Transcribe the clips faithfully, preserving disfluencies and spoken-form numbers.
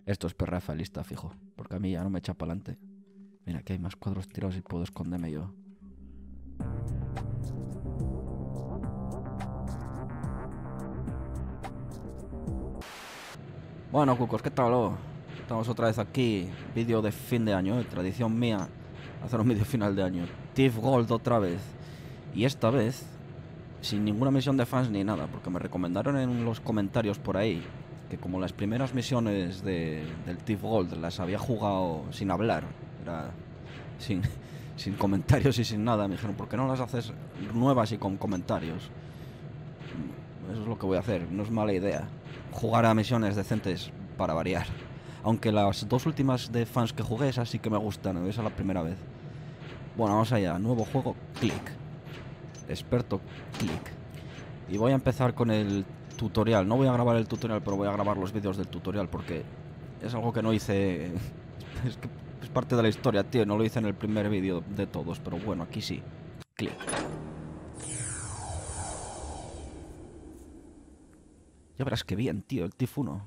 Esto es perra lista, fijo, porque a mí ya no me echa para adelante. Mira, que hay más cuadros tirados y puedo esconderme yo. Bueno, cucos, ¿qué tal? Oh? Estamos otra vez aquí, vídeo de fin de año, eh, tradición mía, hacer un vídeo final de año. Thief Gold otra vez. Y esta vez, sin ninguna misión de fans ni nada, porque me recomendaron en los comentarios por ahí que como las primeras misiones de, del Thief Gold las había jugado sin hablar, era sin, sin comentarios y sin nada, me dijeron, ¿por qué no las haces nuevas y con comentarios? Eso es lo que voy a hacer, no es mala idea. Jugar a misiones decentes para variar. Aunque las dos últimas de fans que jugué, esas sí que me gustan, esa es la primera vez. Bueno, vamos allá, nuevo juego, click. Experto, click. Y voy a empezar con el tutorial. No voy a grabar el tutorial, pero voy a grabar los vídeos del tutorial porque es algo que no hice. Es que es parte de la historia, tío. No lo hice en el primer vídeo de todos, pero bueno, aquí sí. Clic. Ya verás que bien, tío, el Thief uno.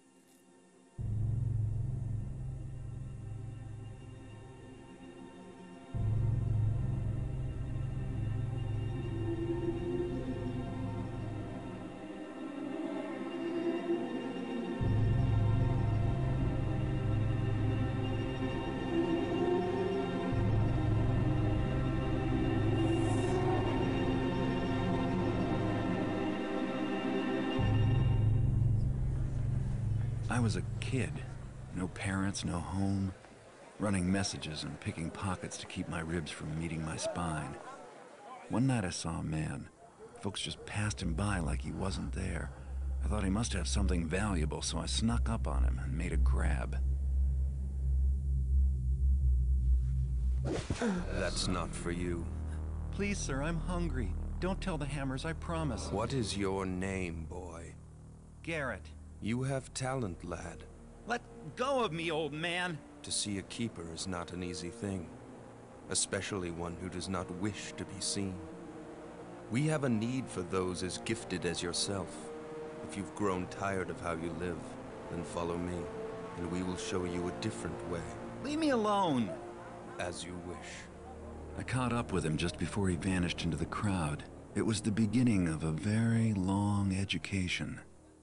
I was a kid. No parents, no home. Running messages and picking pockets to keep my ribs from meeting my spine. One night I saw a man. Folks just passed him by like he wasn't there. I thought he must have something valuable, so I snuck up on him and made a grab. That's not for you. Please, sir, I'm hungry. Don't tell the Hammers, I promise. What is your name, boy? Garrett. You have talent, lad. Let go of me, old man. To see a keeper is not an easy thing, especially one who does not wish to be seen. We have a need for those as gifted as yourself. If you've grown tired of how you live, then follow me, and we will show you a different way. Leave me alone. As you wish. I caught up with him just before he vanished into the crowd. It was the beginning of a very long education.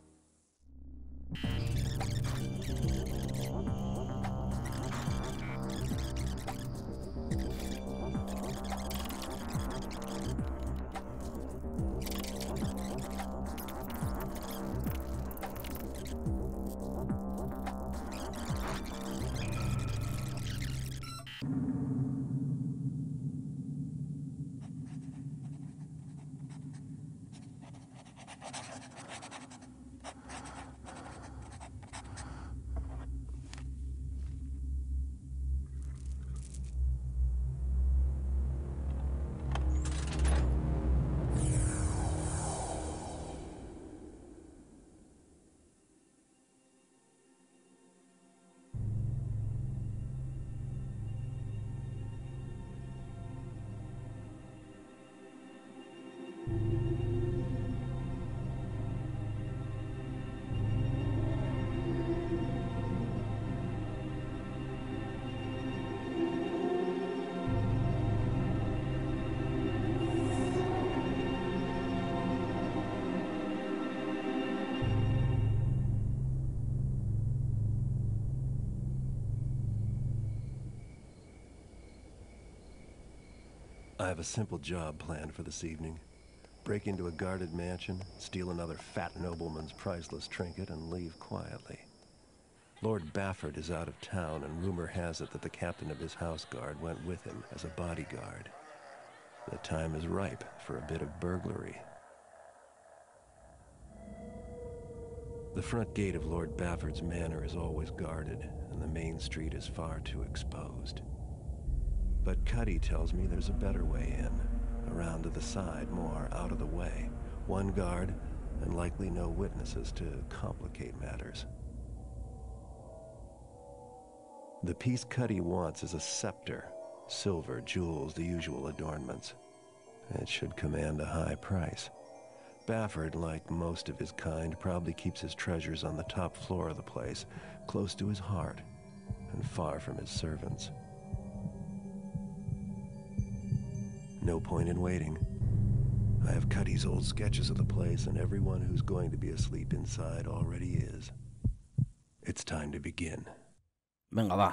I have a simple job planned for this evening. Break into a guarded mansion, steal another fat nobleman's priceless trinket, and leave quietly. Lord Bafford is out of town, and rumor has it that the captain of his house guard went with him as a bodyguard. The time is ripe for a bit of burglary. The front gate of Lord Bafford's manor is always guarded, and the main street is far too exposed. But Cuddy tells me there's a better way in, around to the side, more out of the way. One guard, and likely no witnesses to complicate matters. The piece Cuddy wants is a scepter. Silver, jewels, the usual adornments. It should command a high price. Bafford, like most of his kind, probably keeps his treasures on the top floor of the place, close to his heart, and far from his servants. No point in waiting. I have Cuddy's old sketches of the place, and everyone who's going to be asleep inside already is. It's time to begin. Venga, va.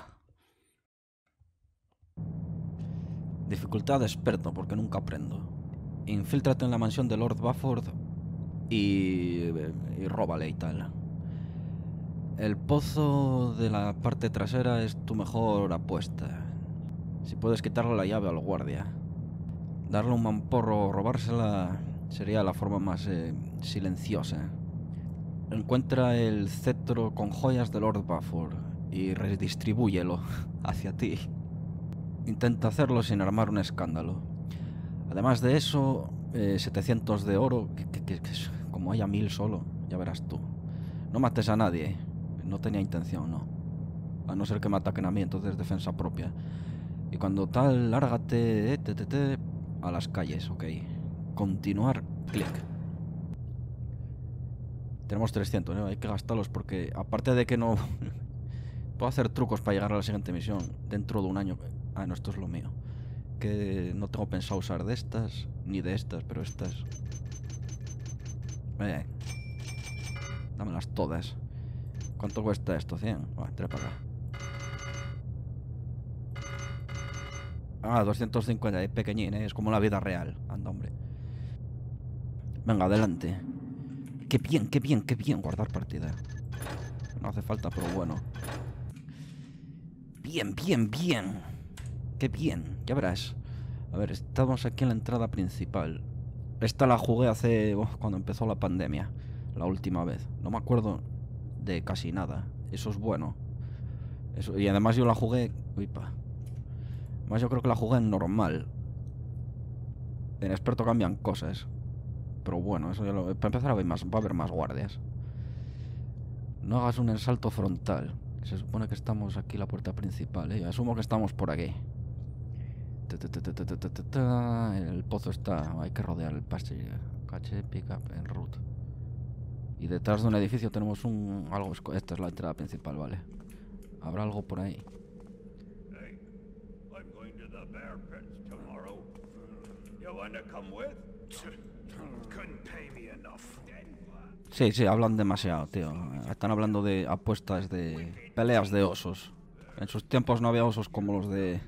Dificultad de experto, porque nunca aprendo. Infíltrate en la mansión de Lord Bafford y, y róbale y tal. El pozo de la parte trasera es tu mejor apuesta. Si puedes quitarle la llave al guardia. Darle un mamporro o robársela sería la forma más eh, silenciosa. Encuentra el cetro con joyas de Lord Bafford y redistribúyelo hacia ti. Intenta hacerlo sin armar un escándalo. Además de eso, eh, setecientos de oro, que, que, que, que como haya mil solo, ya verás tú. No mates a nadie, no tenía intención, no. A no ser que me ataquen a mí, entonces defensa propia. Y cuando tal, lárgate, eh, te, te, te, a las calles, ok. Continuar, clic. Tenemos trescientos, ¿no? Hay que gastarlos porque, aparte de que no... puedo hacer trucos para llegar a la siguiente misión dentro de un año. Ah, no, esto es lo mío. Que no tengo pensado usar de estas, ni de estas, pero estas... Eh, dámelas todas. ¿Cuánto cuesta esto? ¿cien? Va, trae para acá. Ah, doscientos cincuenta, es pequeñín, ¿eh? Es como la vida real. Anda, hombre. Venga, adelante. Qué bien, qué bien, qué bien guardar partida. No hace falta, pero bueno. Bien, bien, bien. Qué bien, ya verás. A ver, estamos aquí en la entrada principal. Esta la jugué hace... Oh, cuando empezó la pandemia. La última vez. No me acuerdo de casi nada. Eso es bueno. Eso, y además yo la jugué... Uy, pa. Además yo creo que la jugué en normal. En experto cambian cosas. Pero bueno, eso ya lo... Para empezar a ver más, va a haber más guardias. No hagas un salto frontal. Se supone que estamos aquí, la puerta principal, ¿eh? Asumo que estamos por aquí. El pozo está... Hay que rodear el pasillo. Cache, pick up, en route. Y detrás de un edificio tenemos un... algo... Esta es la entrada principal, vale. ¿Habrá algo por ahí? Hey, I'm going to the bear pits tomorrow. You wanna come with? Couldn't pay me enough. Sí, sí, hablan demasiado, tío. Están hablando de apuestas de... peleas de osos. En sus tiempos no había osos como los de...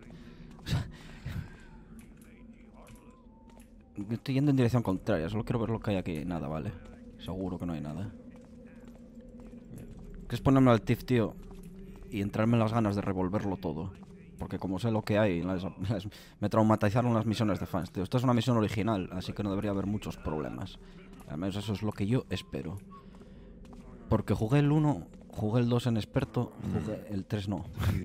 Estoy yendo en dirección contraria, solo quiero ver lo que hay aquí. Nada, vale. Seguro que no hay nada. ¿Quieres ponerme al tif, tío? Y entrarme en las ganas de revolverlo todo. Porque como sé lo que hay, las, las, me traumatizaron las misiones de fans, tío. Esta es una misión original, así que no debería haber muchos problemas. Al menos eso es lo que yo espero. Porque jugué el uno, jugué el dos en experto, jugué el tres no.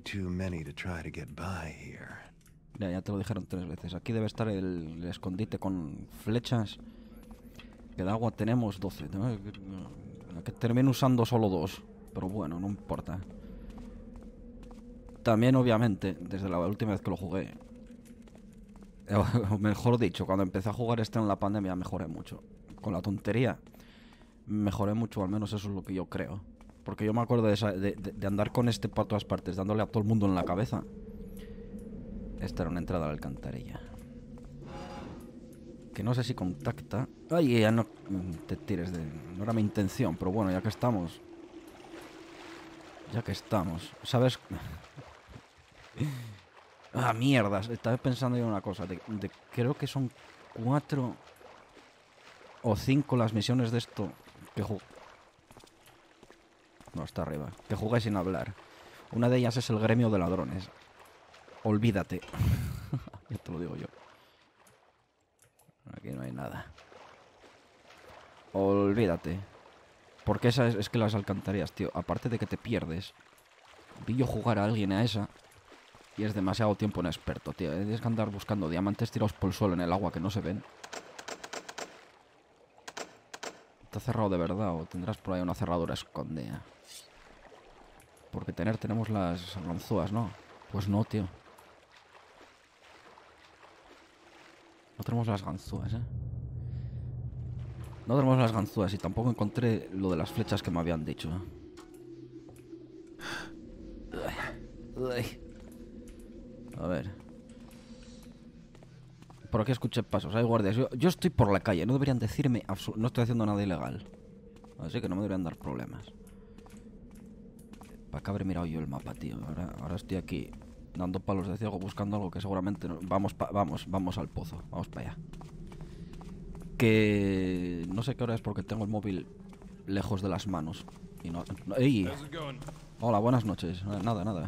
Ya, ya te lo dijeron tres veces. Aquí debe estar el, el escondite con flechas. Que de agua tenemos doce. ¿No? Que termino usando solo dos. Pero bueno, no importa. También, obviamente, desde la última vez que lo jugué, o mejor dicho, cuando empecé a jugar este en la pandemia, mejoré mucho. Con la tontería, mejoré mucho, al menos eso es lo que yo creo. Porque yo me acuerdo de, esa, de, de, de andar con este para todas partes, dándole a todo el mundo en la cabeza. Esta era una entrada a la alcantarilla. Que no sé si contacta... Ay, ya no te tires de... No era mi intención, pero bueno, ya que estamos... Ya que estamos... ¿Sabes? Ah, mierdas. Estaba pensando yo en una cosa. De, de, creo que son cuatro o cinco las misiones de esto que jugué. No, está arriba. Que jugué sin hablar. Una de ellas es el gremio de ladrones. Olvídate. Ya te lo digo yo. Aquí no hay nada. Olvídate. Porque esa es, es que las alcantarillas, tío. Aparte de que te pierdes. Vi yo jugar a alguien a esa. Y es demasiado tiempo en experto, tío. Tienes que andar buscando diamantes tirados por el suelo en el agua que no se ven. ¿Está cerrado de verdad o tendrás por ahí una cerradura escondida? Porque tener tenemos las ganzúas, ¿no? Pues no, tío. No tenemos las ganzúas, ¿eh? No tenemos las ganzúas y tampoco encontré lo de las flechas que me habían dicho. A ver. Por aquí escuché pasos, hay guardias. Yo, yo estoy por la calle, no deberían decirme... No estoy haciendo nada ilegal. Así que no me deberían dar problemas. ¿Para qué habré mirado yo el mapa, tío? Ahora, ahora estoy aquí dando palos de ciego buscando algo que seguramente... No... Vamos, pa... vamos, vamos al pozo. Vamos para allá. Que... No sé qué hora es porque tengo el móvil lejos de las manos. Y no... no... ¡Ey! Hola, buenas noches. Nada, nada.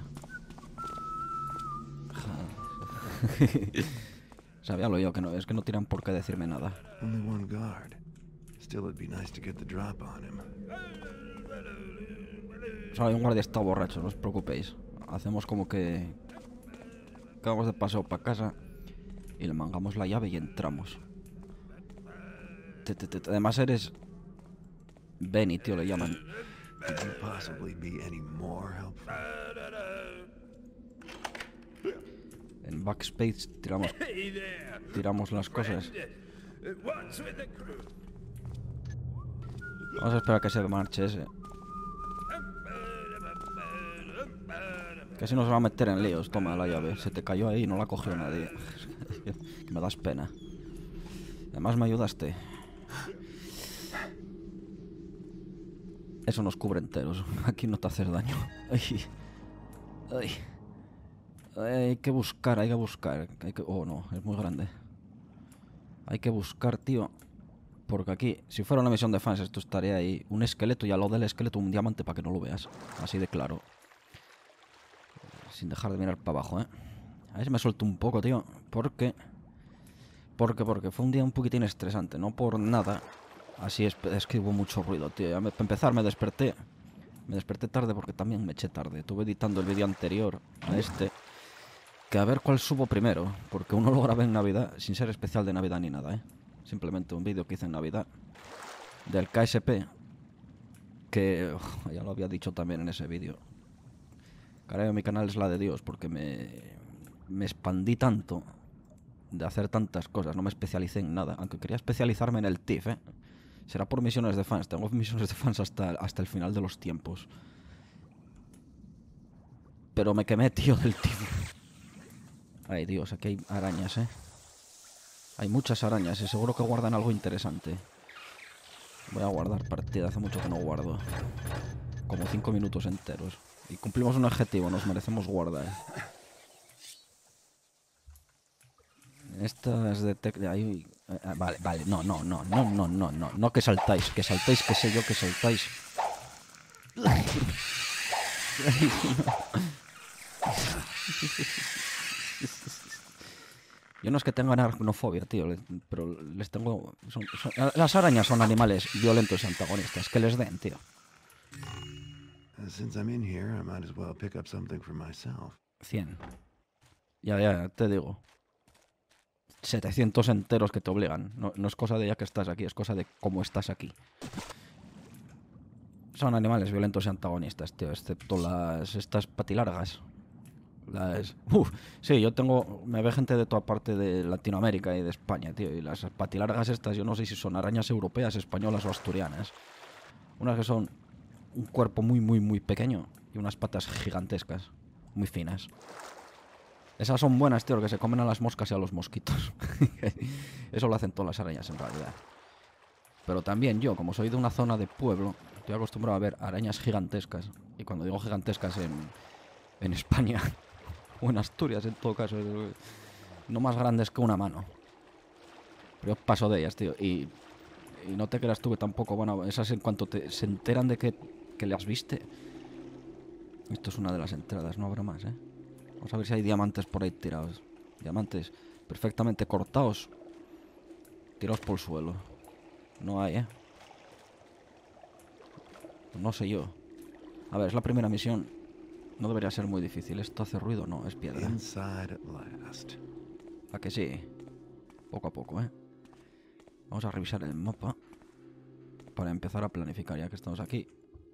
Sabía lo yo, que no, es que no tiran por qué decirme nada. Only one guard. Still, it'd be nice to get the drop on him. Solo hay un guardia está borracho, no os preocupéis. Hacemos como que... que vamos de paseo para casa y le mangamos la llave y entramos. Te, te, te, además eres... Benny, tío, le llaman. Could you possibly be any more helpful? En backspace tiramos... tiramos las cosas. Vamos a esperar a que se marche ese. Que si no se va a meter en líos. Toma la llave. Se te cayó ahí y no la cogió nadie. Que me das pena. Además me ayudaste. Eso nos cubre enteros. Aquí no te haces daño. Ay. Ay. Hay que buscar, hay que buscar. Hay que... Oh, no, es muy grande. Hay que buscar, tío. Porque aquí, si fuera una misión de fans, esto estaría ahí. Un esqueleto y a lo del esqueleto un diamante para que no lo veas. Así de claro. Sin dejar de mirar para abajo, ¿eh? A ver si me suelto un poco, tío. Porque... Porque, porque fue un día un poquitín estresante. No por nada. Así es, es que hubo mucho ruido, tío. Ya me, para empezar me desperté. Me desperté tarde porque también me eché tarde. Estuve editando el vídeo anterior a este. Que a ver cuál subo primero. Porque uno lo grabé en Navidad. Sin ser especial de Navidad ni nada, ¿eh? Simplemente un vídeo que hice en Navidad. Del K S P. Que... Oh, ya lo había dicho también en ese vídeo. Caray, mi canal es la de Dios. Porque me... Me expandí tanto. De hacer tantas cosas. No me especialicé en nada. Aunque quería especializarme en el T I F, ¿eh? Será por misiones de fans. Tengo misiones de fans hasta, hasta el final de los tiempos. Pero me quemé, tío, del T I F. Ay, Dios, aquí hay arañas, ¿eh? Hay muchas arañas y seguro que guardan algo interesante. Voy a guardar partida. Hace mucho que no guardo. Como cinco minutos enteros. Y cumplimos un objetivo. Nos merecemos guardar. Estas de... Ahí... Ah, vale, vale, no, no, no, no, no, no, no, no que saltáis, que saltáis, que sé yo que saltáis. Yo no es que tengan aracnofobia, tío, pero les tengo... Son, son, las arañas son animales violentos y antagonistas, que les den, tío. cien. Ya, ya, te digo. setecientos enteros que te obligan. No, no es cosa de ya que estás aquí, es cosa de cómo estás aquí. Son animales violentos y antagonistas, tío, excepto las... estas patilargas. Las... Uf, sí, yo tengo... Me ve gente de toda parte de Latinoamérica y de España, tío. Y las patilargas estas, yo no sé si son arañas europeas, españolas o asturianas. Unas que son un cuerpo muy, muy, muy pequeño y unas patas gigantescas, muy finas. Esas son buenas, tío, que se comen a las moscas y a los mosquitos. Eso lo hacen todas las arañas, en realidad. Pero también yo, como soy de una zona de pueblo, estoy acostumbrado a ver arañas gigantescas. Y cuando digo gigantescas en, en España, o en Asturias, en todo caso, no más grandes que una mano. Pero yo paso de ellas, tío. Y, y no te creas tú que tampoco, bueno, esas en cuanto te, se enteran de que, que las viste. Esto es una de las entradas, no habrá más, ¿eh? Vamos a ver si hay diamantes por ahí tirados. Diamantes perfectamente cortados. Tirados por el suelo. No hay, ¿eh? No sé yo. A ver, es la primera misión. No debería ser muy difícil. ¿Esto hace ruido? No, es piedra. ¿A que sí? Poco a poco, ¿eh? Vamos a revisar el mapa. Para empezar a planificar, ya que estamos aquí.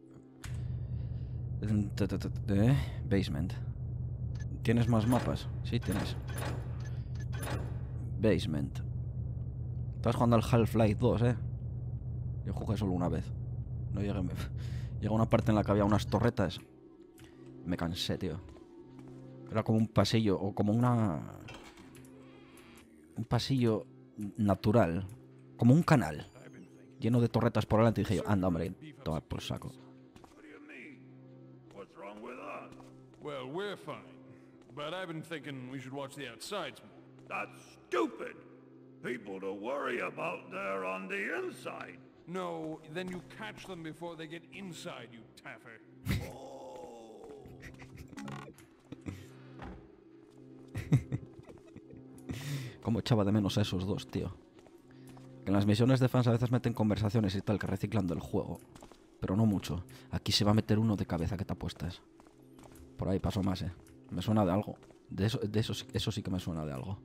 Basement. ¿Tienes más mapas? Sí, tienes. Basement. Estás jugando al Half-Life dos, ¿eh? Yo jugué solo una vez. No llegué... Me... Llegó una parte en la que había unas torretas. Me cansé, tío. Era como un pasillo, o como una... Un pasillo natural. Como un canal. Lleno de torretas por delante. Y dije yo, anda, hombre, toma por saco. What do you mean? What's wrong with us? Well, we're fine. But I've been thinking we should watch the outsides more. That's stupid. People to worry about there on the inside. No, then you catch them before they get inside, you taffer. Como echaba de menos a esos dos, tío. Que en las misiones de fans a veces meten conversaciones y tal, que reciclan del juego. Pero no mucho. Aquí se va a meter uno de cabeza, que te apuestas. Por ahí pasó más, eh. Me suena de algo. De eso, de eso, sí- eso sí que me suena de algo.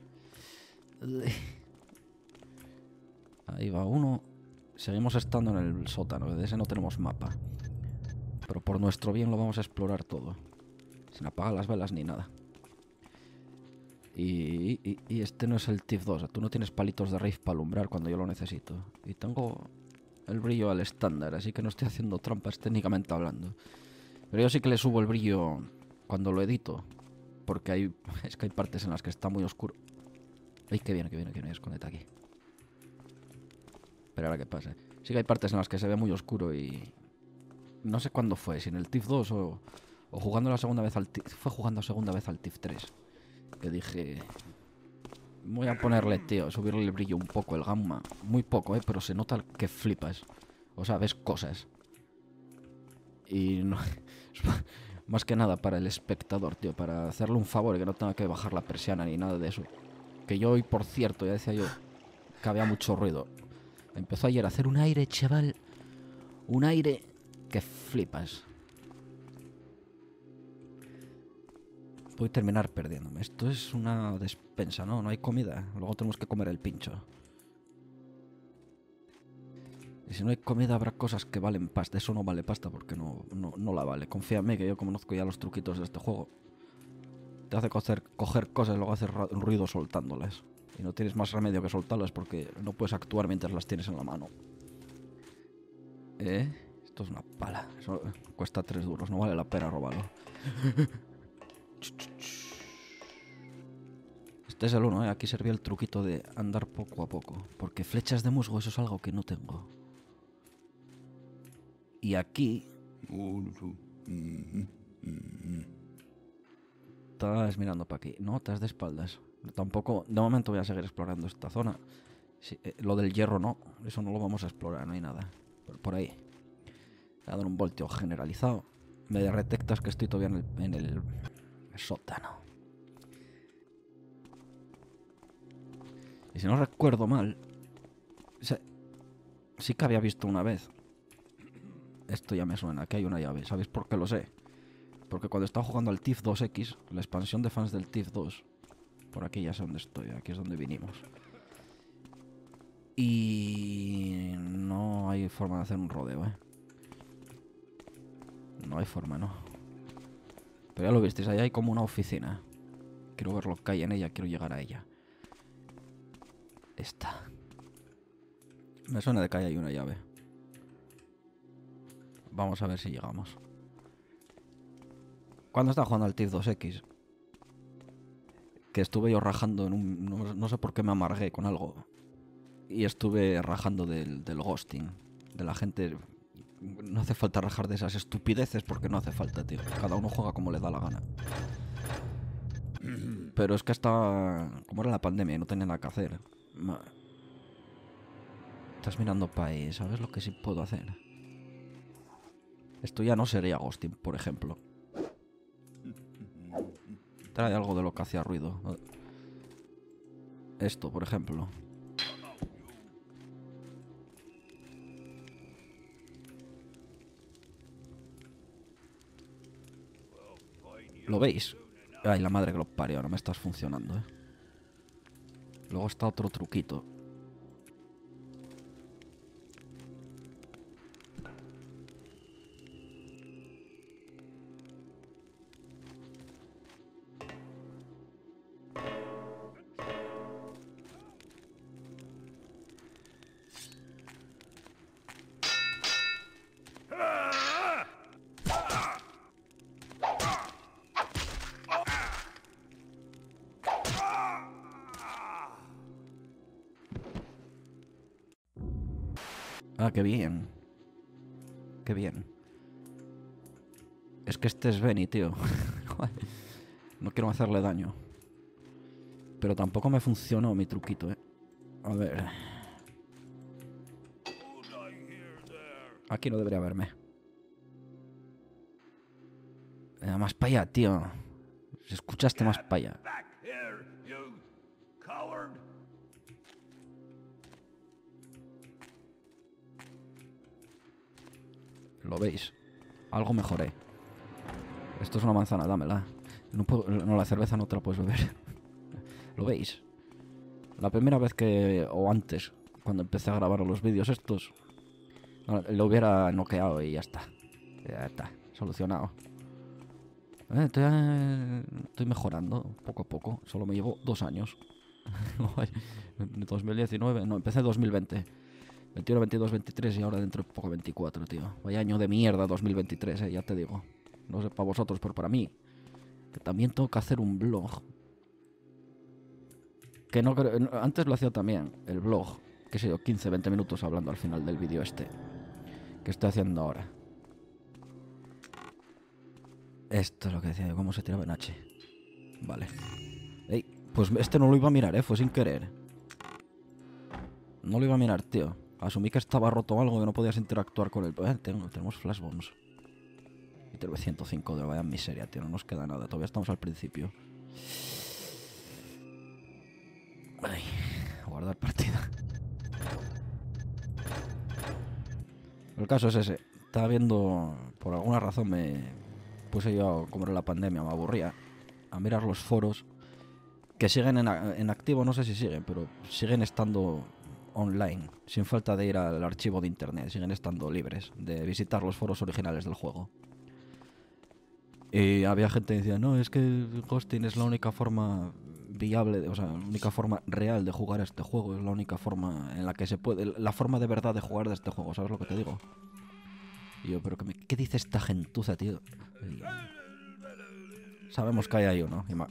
Ahí va uno. Seguimos estando en el sótano. De ese no tenemos mapa. Pero por nuestro bien lo vamos a explorar todo. Sin apagar las velas ni nada. Y, y, y este no es el T I F dos. Tú no tienes palitos de Rift para alumbrar cuando yo lo necesito. Y tengo el brillo al estándar, así que no estoy haciendo trampas técnicamente hablando. Pero yo sí que le subo el brillo cuando lo edito. Porque hay, es que hay partes en las que está muy oscuro. Ay, que viene, que viene, que viene. Escondete aquí. Pero ahora que pase. Sí que hay partes en las que se ve muy oscuro y... No sé cuándo fue, si en el T I F dos o, o jugando la segunda vez al T I F... Fue jugando segunda vez al T I F tres. Que dije... Voy a ponerle, tío, subirle el brillo un poco, el gamma. Muy poco, eh, pero se nota que flipas. O sea, ves cosas. Y no... Más que nada para el espectador, tío. Para hacerle un favor y que no tenga que bajar la persiana ni nada de eso. Que yo hoy, por cierto, ya decía yo que había mucho ruido. Empezó ayer a hacer un aire, chaval. Un aire que flipas. Voy a terminar perdiéndome. Esto es una despensa, ¿no? No hay comida. Luego tenemos que comer el pincho. Y si no hay comida habrá cosas que valen pasta. Eso no vale pasta porque no, no, no la vale. Confía en mí que yo conozco ya los truquitos de este juego. Te hace coger, coger cosas y luego hacer ruido soltándolas. Y no tienes más remedio que soltarlas porque no puedes actuar mientras las tienes en la mano. ¿Eh? Esto es una pala. Eso cuesta tres duros. No vale la pena robarlo. Este es el uno, ¿eh? Aquí servía el truquito de andar poco a poco. Porque flechas de musgo, eso es algo que no tengo. Y aquí... Estás mirando para aquí. No, estás de espaldas. Tampoco... De momento voy a seguir explorando esta zona. Sí, eh, lo del hierro no. Eso no lo vamos a explorar, no hay nada. Por, por ahí. Voy a dar un volteo generalizado. Me detectas que estoy todavía en el, en el sótano. Y si no recuerdo mal... O sea, sí que había visto una vez. Esto ya me suena, que hay una llave. ¿Sabéis por qué lo sé? Porque cuando estaba jugando al T I F dos X, la expansión de fans del T I F dos... Por aquí ya sé dónde estoy, aquí es donde vinimos. Y... no hay forma de hacer un rodeo, ¿eh? No hay forma, ¿no? Pero ya lo visteis, ahí hay como una oficina. Quiero ver lo que hay en ella, quiero llegar a ella. Esta. Me suena de que ahí hay una llave. Vamos a ver si llegamos. Cuando estaba jugando al T I F dos X, que estuve yo rajando en un... No, no sé por qué me amargué con algo. Y estuve rajando del, del ghosting. De la gente... No hace falta rajar de esas estupideces porque no hace falta, tío. Cada uno juega como le da la gana. Pero es que hasta... Como era la pandemia y no tenía nada que hacer. Ma... Estás mirando para ahí, ¿sabes lo que sí puedo hacer? Esto ya no sería ghosting, por ejemplo. Trae algo de lo que hacía ruido. Esto, por ejemplo. ¿Lo veis? Ay, la madre que lo parió, no me estás funcionando, ¿eh? Luego está otro truquito. Ah, qué bien. Qué bien. Es que este es Benny, tío. No quiero hacerle daño. Pero tampoco me funcionó mi truquito, eh. A ver. Aquí no debería verme. Eh, más para allá, tío. Si escuchaste más para allá. Lo veis. Algo mejoré. Esto es una manzana, dámela. No, puedo, no, la cerveza no te la puedes beber. ¿Lo veis? La primera vez que... O antes, cuando empecé a grabar los vídeos estos, lo hubiera noqueado y ya está. Ya está, solucionado. Eh, estoy, eh, estoy mejorando poco a poco. Solo me llevo dos años. dos mil diecinueve, no, empecé en dos mil veinte. veintiuno, veintidós, veintitrés y ahora dentro de poco veinticuatro, tío. Vaya año de mierda dos mil veintitrés, eh, ya te digo. No sé para vosotros, pero para mí, que también tengo que hacer un blog. Que no creo... Antes lo hacía también, el blog. Que sé yo, quince, veinte minutos hablando al final del vídeo este. Que estoy haciendo ahora. Esto es lo que decía yo, cómo se tiraba en H. Vale. Ey, pues este no lo iba a mirar, eh, fue sin querer. No lo iba a mirar, tío. Asumí que estaba roto o algo, que no podías interactuar con él. Eh, tengo, tenemos flash bombs. Y tengo ciento cinco de vaya miseria, tío. No nos queda nada. Todavía estamos al principio. Ay, guardar partida. El caso es ese. Estaba viendo... Por alguna razón me puse yo, como era la pandemia, me aburría, a mirar los foros. Que siguen en, en activo, no sé si siguen, pero siguen estando online, sin falta de ir al archivo de internet, siguen estando libres de visitar los foros originales del juego. Y había gente que decía, no, es que Ghosting es la única forma viable, o sea, la única forma real de jugar a este juego, es la única forma en la que se puede, la forma de verdad de jugar de este juego, ¿sabes lo que te digo? Y yo, pero ¿qué, me, ¿qué dice esta gentuza, tío? Y sabemos que hay ahí uno, y ma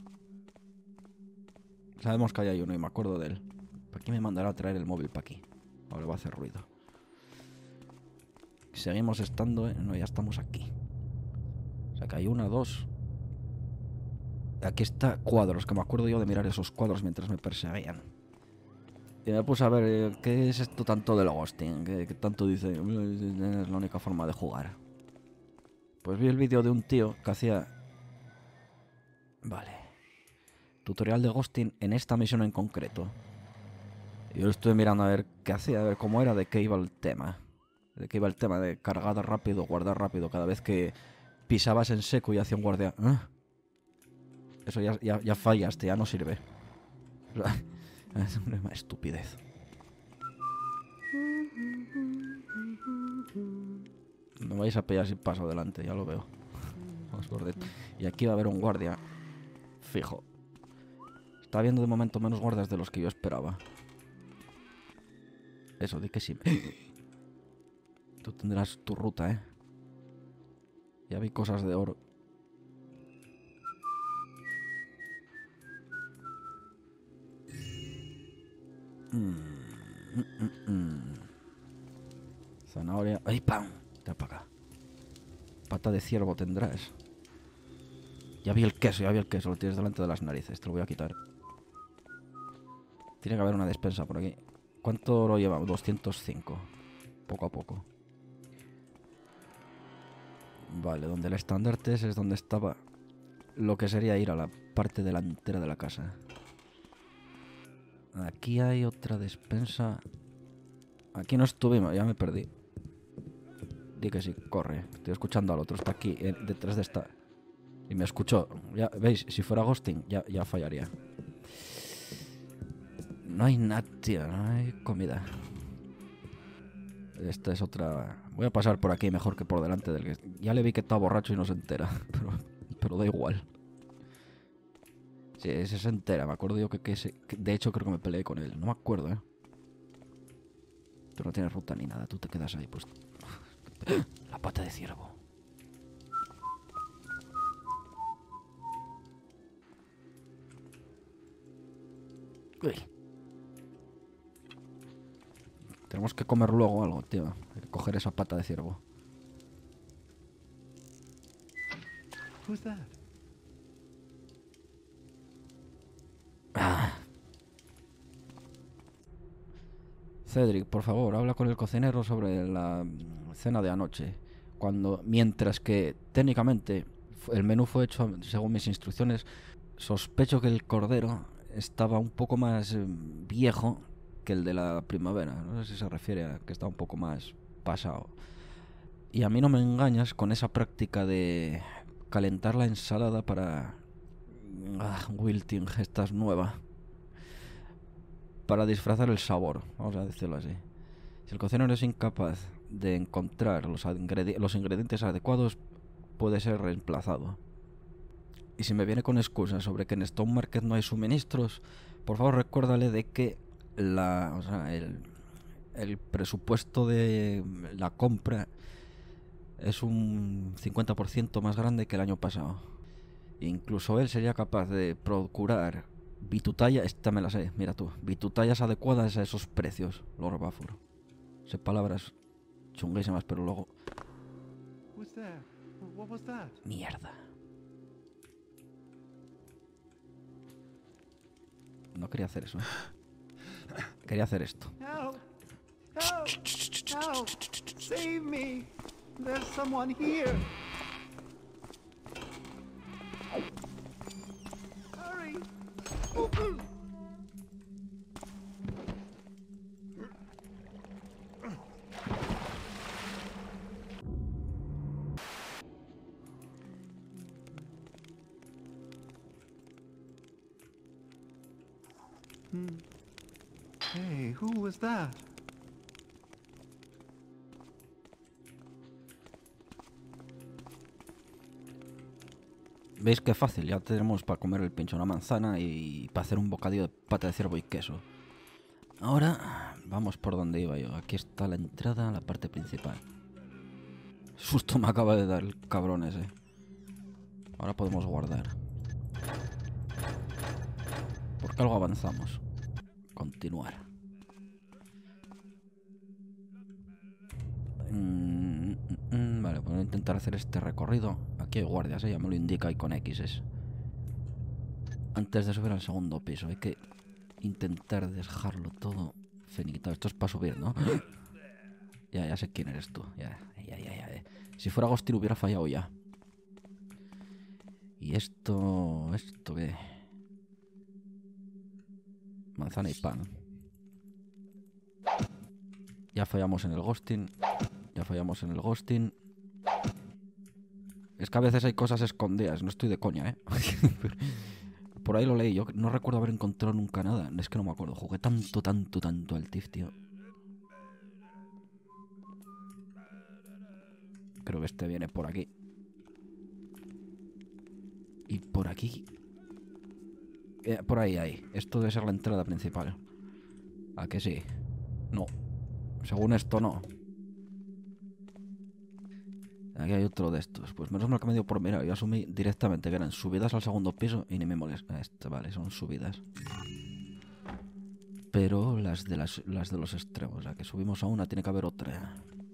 sabemos que hay ahí uno y me acuerdo de él. ¿Para qué me mandará a traer el móvil para aquí? Ahora va a hacer ruido. Seguimos estando, ¿eh? No, ya estamos aquí. O sea que hay una, dos. Aquí está cuadros, que me acuerdo yo de mirar esos cuadros mientras me perseguían. Y me puse a ver, eh, ¿qué es esto tanto del ghosting? ¿Qué, qué tanto dice? Es la única forma de jugar. Pues vi el vídeo de un tío que hacía... Vale. Tutorial de ghosting en esta misión en concreto. Y yo lo estuve mirando a ver qué hacía, a ver cómo era, de qué iba el tema. De qué iba el tema de cargar rápido, guardar rápido. Cada vez que pisabas en seco y hacía un guardia... ¿Eh? Eso ya, ya, ya fallaste, ya no sirve. O sea, es una estupidez. No vais a pillar si paso adelante, ya lo veo. Vamos por dentro. Y aquí va a haber un guardia fijo. Está habiendo de momento menos guardias de los que yo esperaba. Eso, di que sí. Tú tendrás tu ruta, ¿eh? Ya vi cosas de oro. Mm, mm, mm, mm. Zanahoria. ¡Ay, pam! Te para acá. Pata de ciervo tendrás. Ya vi el queso, ya vi el queso. Lo tienes delante de las narices. Te lo voy a quitar. Tiene que haber una despensa por aquí. ¿Cuánto oro llevamos? doscientos cinco. Poco a poco. Vale, donde el estandarte es, es donde estaba lo que sería ir a la parte delantera de la casa. Aquí hay otra despensa. Aquí no estuvimos, ya me perdí. Di que sí, corre. Estoy escuchando al otro, está aquí, eh, detrás de esta. Y me escuchó. Ya veis, si fuera ghosting, ya, ya fallaría. No hay nada, tío, no hay comida. Esta es otra... Voy a pasar por aquí mejor que por delante del que... Ya le vi que está borracho y no se entera. Pero, pero da igual. Sí, ese se entera. Me acuerdo yo que, que, ese, que... De hecho, creo que me peleé con él. No me acuerdo, ¿eh? Tú no tienes ruta ni nada. Tú te quedas ahí, pues... La pata de ciervo. Uy. Tenemos que comer luego algo, tío. Hay que coger esa pata de ciervo. Who's that? Ah. Cedric, por favor, habla con el cocinero sobre la cena de anoche. Cuando, mientras que técnicamente el menú fue hecho según mis instrucciones, sospecho que el cordero estaba un poco más eh, viejo que el de la primavera. No sé si se refiere a que está un poco más pasado. Y a mí no me engañas con esa práctica de calentar la ensalada para... Ah, wilting, esta es nueva. Para disfrazar el sabor, vamos a decirlo así. Si el cocinero es incapaz de encontrar los, ingredi los ingredientes adecuados, puede ser reemplazado. Y si me viene con excusas sobre que en Stone Market no hay suministros, por favor recuérdale de que la, o sea, el, el presupuesto de la compra es un cincuenta por ciento más grande que el año pasado. Incluso él sería capaz de procurar bitutalla, esta me la sé, mira tú, bitutallas adecuadas a esos precios, Lord Bafur. Sé palabras chunguísimas, pero luego... Who's there? What was that? Mierda. No quería hacer eso, ¿eh? Quería hacer esto. Help! Help! Help! Save me! There's someone here! Hurry! Hmm. Hey, who was that? ¿Veis qué fácil? Ya tenemos para comer el pincho una manzana y para hacer un bocadillo de pata de ciervo y queso. Ahora vamos por donde iba yo. Aquí está la entrada, la parte principal. Susto me acaba de dar el cabrón ese. Ahora podemos guardar. Porque algo avanzamos. Continuar. Mm, mm, mm, vale, voy a intentar hacer este recorrido. Aquí hay guardias, ¿eh? Ya me lo indica y con X. Antes de subir al segundo piso hay que intentar dejarlo todo finiquitado. Esto es para subir, ¿no? Ya, ya sé quién eres tú. Ya, ya, ya, ya. Si fuera Agostín hubiera fallado ya. Y esto... ¿Esto qué? Manzana y pan. Ya fallamos en el ghosting. Ya fallamos en el ghosting. Es que a veces hay cosas escondidas. No estoy de coña, ¿eh? Por ahí lo leí. Yo no recuerdo haber encontrado nunca nada. Es que no me acuerdo. Jugué tanto, tanto, tanto al T I F, tío. Creo que este viene por aquí. Y por aquí... Eh, por ahí, ahí. Esto debe ser la entrada principal. ¿A que sí? No. Según esto, no. Aquí hay otro de estos. Pues menos mal que me dio por mirar. Yo asumí directamente que eran subidas al segundo piso y ni me molesta. Este, vale, son subidas. Pero las de, las, las de los extremos. O sea, que subimos a una, tiene que haber otra.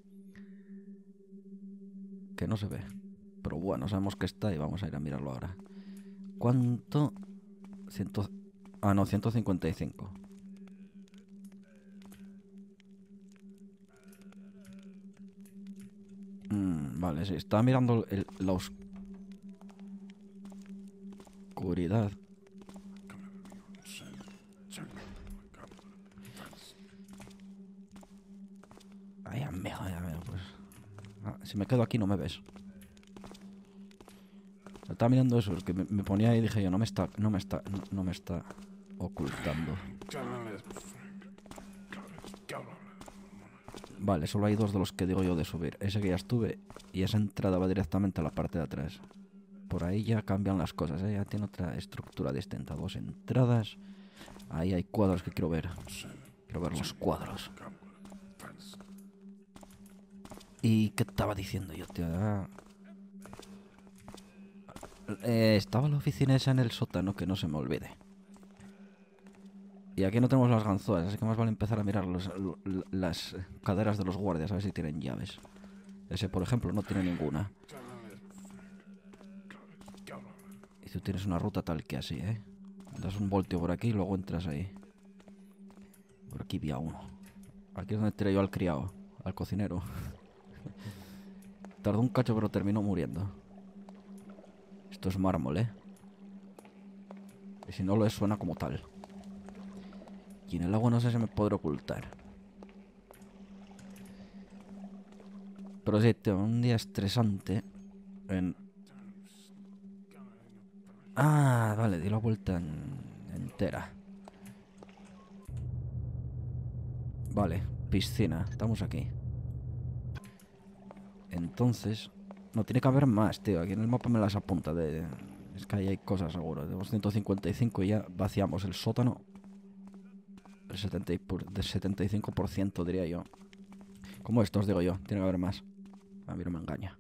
Que no se ve. Pero bueno, sabemos que está y vamos a ir a mirarlo ahora. ¿Cuánto? Ciento... Ah, no, ciento cincuenta y cinco. Mm, vale, sí. Estaba mirando el, la oscuridad. Ay, amigo, ya veo, pues. Ah, si me quedo aquí no me ves. Estaba mirando eso, es que me, me ponía ahí y dije yo, no me está, no me está, no, no me está ocultando. Vale, solo hay dos de los que digo yo de subir. Ese que ya estuve y esa entrada va directamente a la parte de atrás. Por ahí ya cambian las cosas, ¿eh? Ya tiene otra estructura distinta. Dos entradas. Ahí hay cuadros que quiero ver. Quiero ver los cuadros. ¿Y qué estaba diciendo yo, tío? Ah. Eh, estaba la oficina esa en el sótano, que no se me olvide. Y aquí no tenemos las ganzúas, así que más vale empezar a mirar los, lo- las caderas de los guardias, a ver si tienen llaves. Ese, por ejemplo, no tiene ninguna. Y tú tienes una ruta tal que así, ¿eh? Das un voltio por aquí y luego entras ahí. Por aquí vi a uno. Aquí es donde tiré yo al criado, al cocinero. Tardó un cacho pero terminó muriendo. Esto es mármol, ¿eh? Y si no lo es, suena como tal. Y en el agua no sé si me podré ocultar. Pero sí, tío, un día estresante en... Ah, vale, di la vuelta en- entera. Vale, piscina, estamos aquí. Entonces, no tiene que haber más, tío. Aquí en el mapa me las apunta de... Es que ahí hay cosas seguro. Tenemos ciento cincuenta y cinco y ya vaciamos el sótano. El setenta y por- del setenta y cinco por ciento diría yo. Como esto os digo yo, tiene que haber más. A mí no me engaña.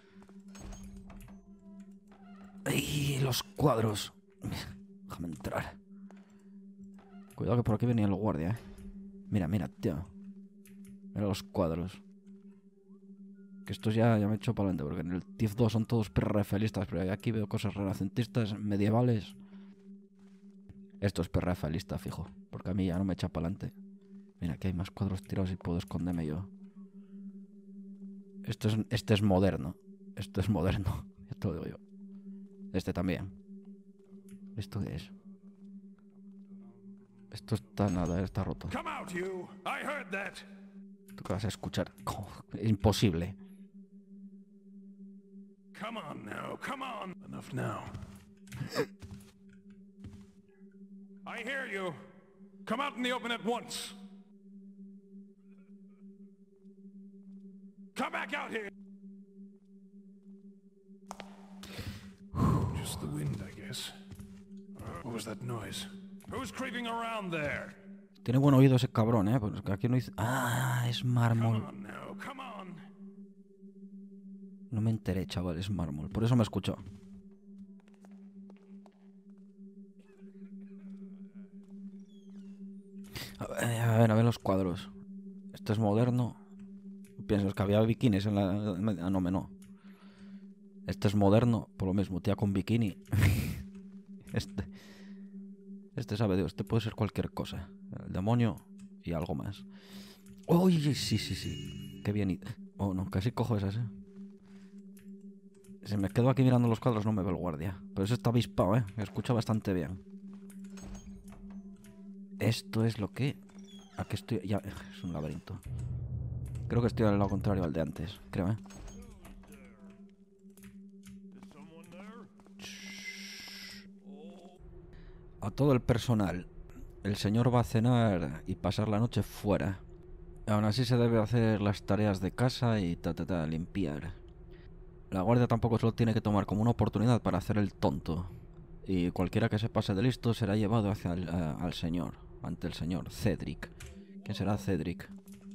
¡Ay! Los cuadros. Déjame entrar. Cuidado que por aquí venía el guardia, eh. Mira, mira, tío. Mira los cuadros. Que estos ya, ya me he hecho para adelante, porque en el T I F dos son todos prerrafaelistas, pero aquí veo cosas renacentistas, medievales. Esto es prerrafaelista, fijo, porque a mí ya no me echa para adelante. Mira, aquí hay más cuadros tirados y puedo esconderme yo. Esto es, este es moderno. Esto es moderno, ya te lo digo yo. Este también. ¿Esto qué es? Esto está nada, está roto. Come out, you! I heard that! ¿Tú qué vas a escuchar? Oh, imposible. Come on now, come on! Enough now. I hear you. Come out in the open at once. Come back out here! Just the wind, I guess. What was that noise? Who's creeping around there? Tiene buen oído ese cabrón, ¿eh? Porque aquí no dice... Ah, es Come mármol. on now, come on! No me enteré, chaval, es mármol. Por eso me escuchó. A ver, a ver, a ver los cuadros. Esto es moderno. Piensas que había bikinis en la... Ah, no, me no. Este es moderno, por lo mismo, tía con bikini. Este... Este sabe Dios, este puede ser cualquier cosa. El demonio y algo más. ¡Uy! Sí, sí, sí. Qué bien. Oh, no, casi cojo esas, eh. Si me quedo aquí mirando los cuadros no me ve el guardia. Pero eso está avispado, eh. Me escucha bastante bien. Esto es lo que... Aquí estoy... Ya, es un laberinto. Creo que estoy al lado contrario al de antes. Creo, eh. A todo el personal. El señor va a cenar y pasar la noche fuera. Aún así se debe hacer las tareas de casa y ta ta ta, limpiar. La guardia tampoco se lo tiene que tomar como una oportunidad para hacer el tonto. Y cualquiera que se pase de listo será llevado hacia el, uh, al señor, ante el señor Cedric. ¿Quién será Cedric?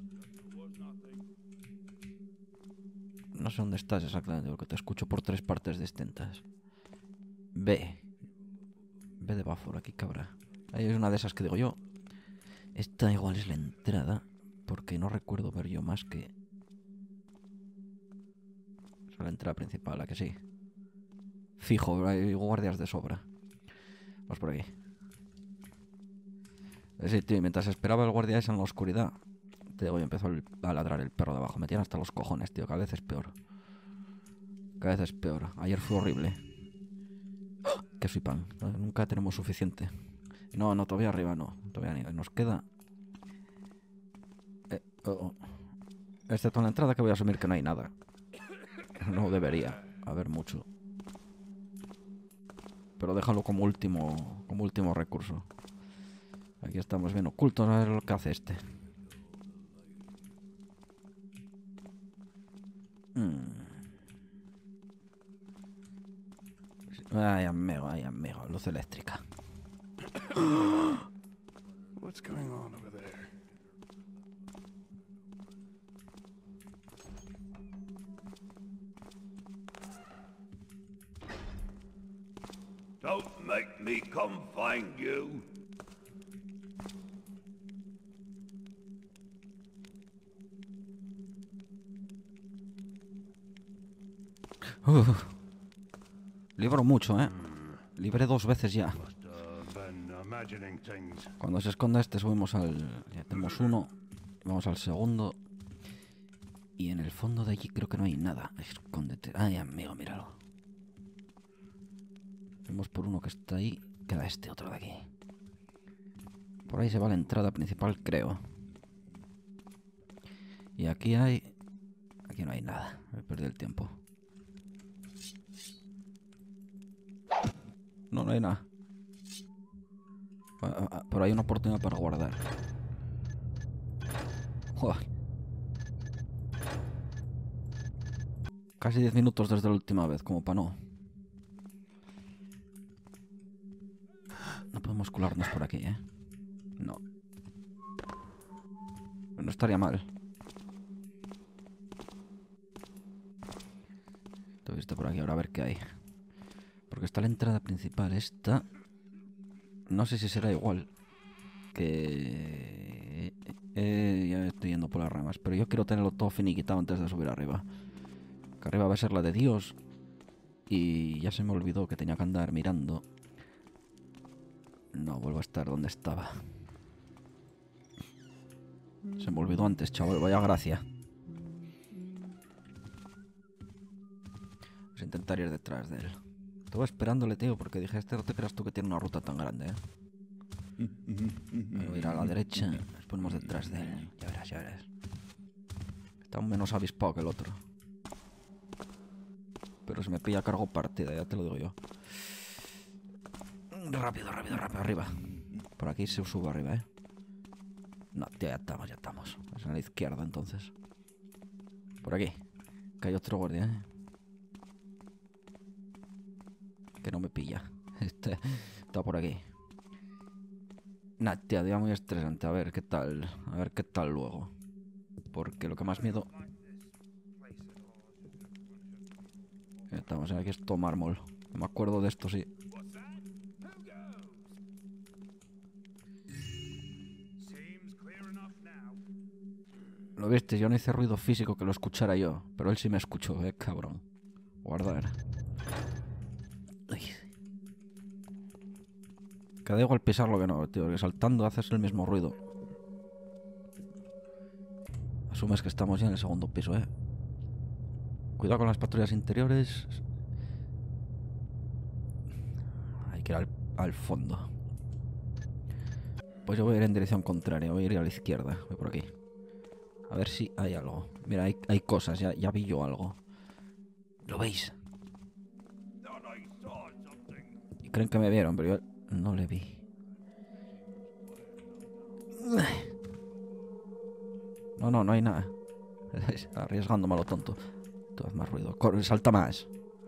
No sé dónde estás exactamente, porque te escucho por tres partes distintas. Ve. Ve de Bafor, aquí cabrá. Ahí es una de esas que digo yo. Esta igual es la entrada, porque no recuerdo ver yo más que... Es la entrada principal, ¿a que sí? Fijo, hay guardias de sobra. Vamos por aquí. Sí, tío, mientras esperaba el guardia ese en la oscuridad, te digo, yo empezó a ladrar el perro de abajo. Me tiran hasta los cojones, tío, cada vez es peor. Cada vez es peor. Ayer fue horrible. ¡Oh! Que soy pan. Nunca tenemos suficiente. No, no, todavía arriba no. Todavía ni. Nos queda... Eh, oh, oh. Excepto en la entrada, que voy a asumir que no hay nada. No debería haber mucho. Pero déjalo como último, como último recurso. Aquí estamos bien ocultos, a ver lo que hace este. Hmm. Ay, amigo, ay, amigo, luz eléctrica. What's going on over there? Don't make me come find you. Uf. Libro mucho, ¿eh? Libré dos veces ya. Must have been imagining things. Cuando se esconda este subimos al... Ya tenemos uno. Vamos al segundo. Y en el fondo de allí creo que no hay nada. Escóndete. Ay, amigo, míralo. Vamos por uno que está ahí. Queda este otro de aquí. Por ahí se va la entrada principal, creo. Y aquí hay... Aquí no hay nada. Me perdí el tiempo. No, no hay nada. Pero hay una oportunidad para guardar. Joder. Casi diez minutos desde la última vez, como para no. No podemos colarnos por aquí, ¿eh? No. No estaría mal. Te he visto por aquí, ahora a ver qué hay. Porque está la entrada principal, esta... No sé si será igual que... Eh, ya estoy yendo por las ramas, pero yo quiero tenerlo todo finiquitado antes de subir arriba. Que arriba va a ser la de Dios. Y ya se me olvidó que tenía que andar mirando. No, vuelvo a estar donde estaba. Se me olvidó antes, chaval, vaya gracia. Voy a intentar ir detrás de él. Estaba esperándole, tío, porque dije, este no te creas tú que tiene una ruta tan grande, ¿eh? Voy a ir a la derecha, nos ponemos detrás de él. Ya verás, ya verás. Está aún menos avispado que el otro. Pero se me pilla a cargo partida, ya te lo digo yo. Rápido, rápido, rápido, arriba. Por aquí se sube arriba, ¿eh? No, tío, ya estamos, ya estamos. Es a la izquierda, entonces. Por aquí. Que hay otro guardia, ¿eh? Que no me pilla. Este está por aquí. Nah, tío, día muy estresante. A ver qué tal. A ver qué tal luego. Porque lo que más miedo... Estamos, aquí es todo mármol. No me acuerdo de esto, sí. Lo viste, yo no hice ruido físico que lo escuchara yo. Pero él sí me escuchó, eh, cabrón. Guardar. Uy. Que da igual pisarlo que no, tío. Que saltando haces el mismo ruido. Asumes que estamos ya en el segundo piso, eh. Cuidado con las patrullas interiores. Hay que ir al, al fondo. Pues yo voy a ir en dirección contraria. Voy a ir a la izquierda. Voy por aquí. A ver si hay algo. Mira, hay, hay cosas. Ya, ya vi yo algo. ¿Lo veis? Y creen que me vieron, pero yo no le vi. No, no, no hay nada. Arriesgándome a lo tonto. Todo es más ruido. Corre, salta más.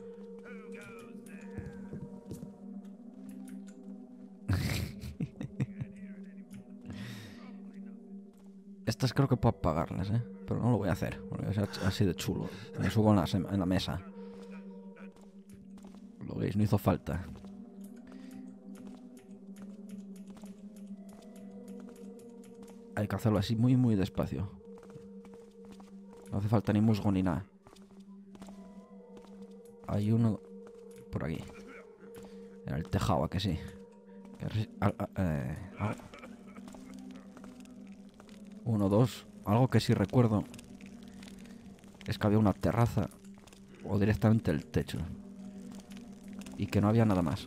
Estas creo que puedo apagarlas, ¿eh? Pero no lo voy a hacer, porque es así de chulo. Me subo en la, en la mesa. Lo veis, no hizo falta. Hay que hacerlo así muy, muy despacio. No hace falta ni musgo ni nada. Hay uno por aquí. En el tejado, ¿a que sí? Que a, a, eh, a, uno, dos. Algo que sí recuerdo es que había una terraza o directamente el techo. Y que no había nada más.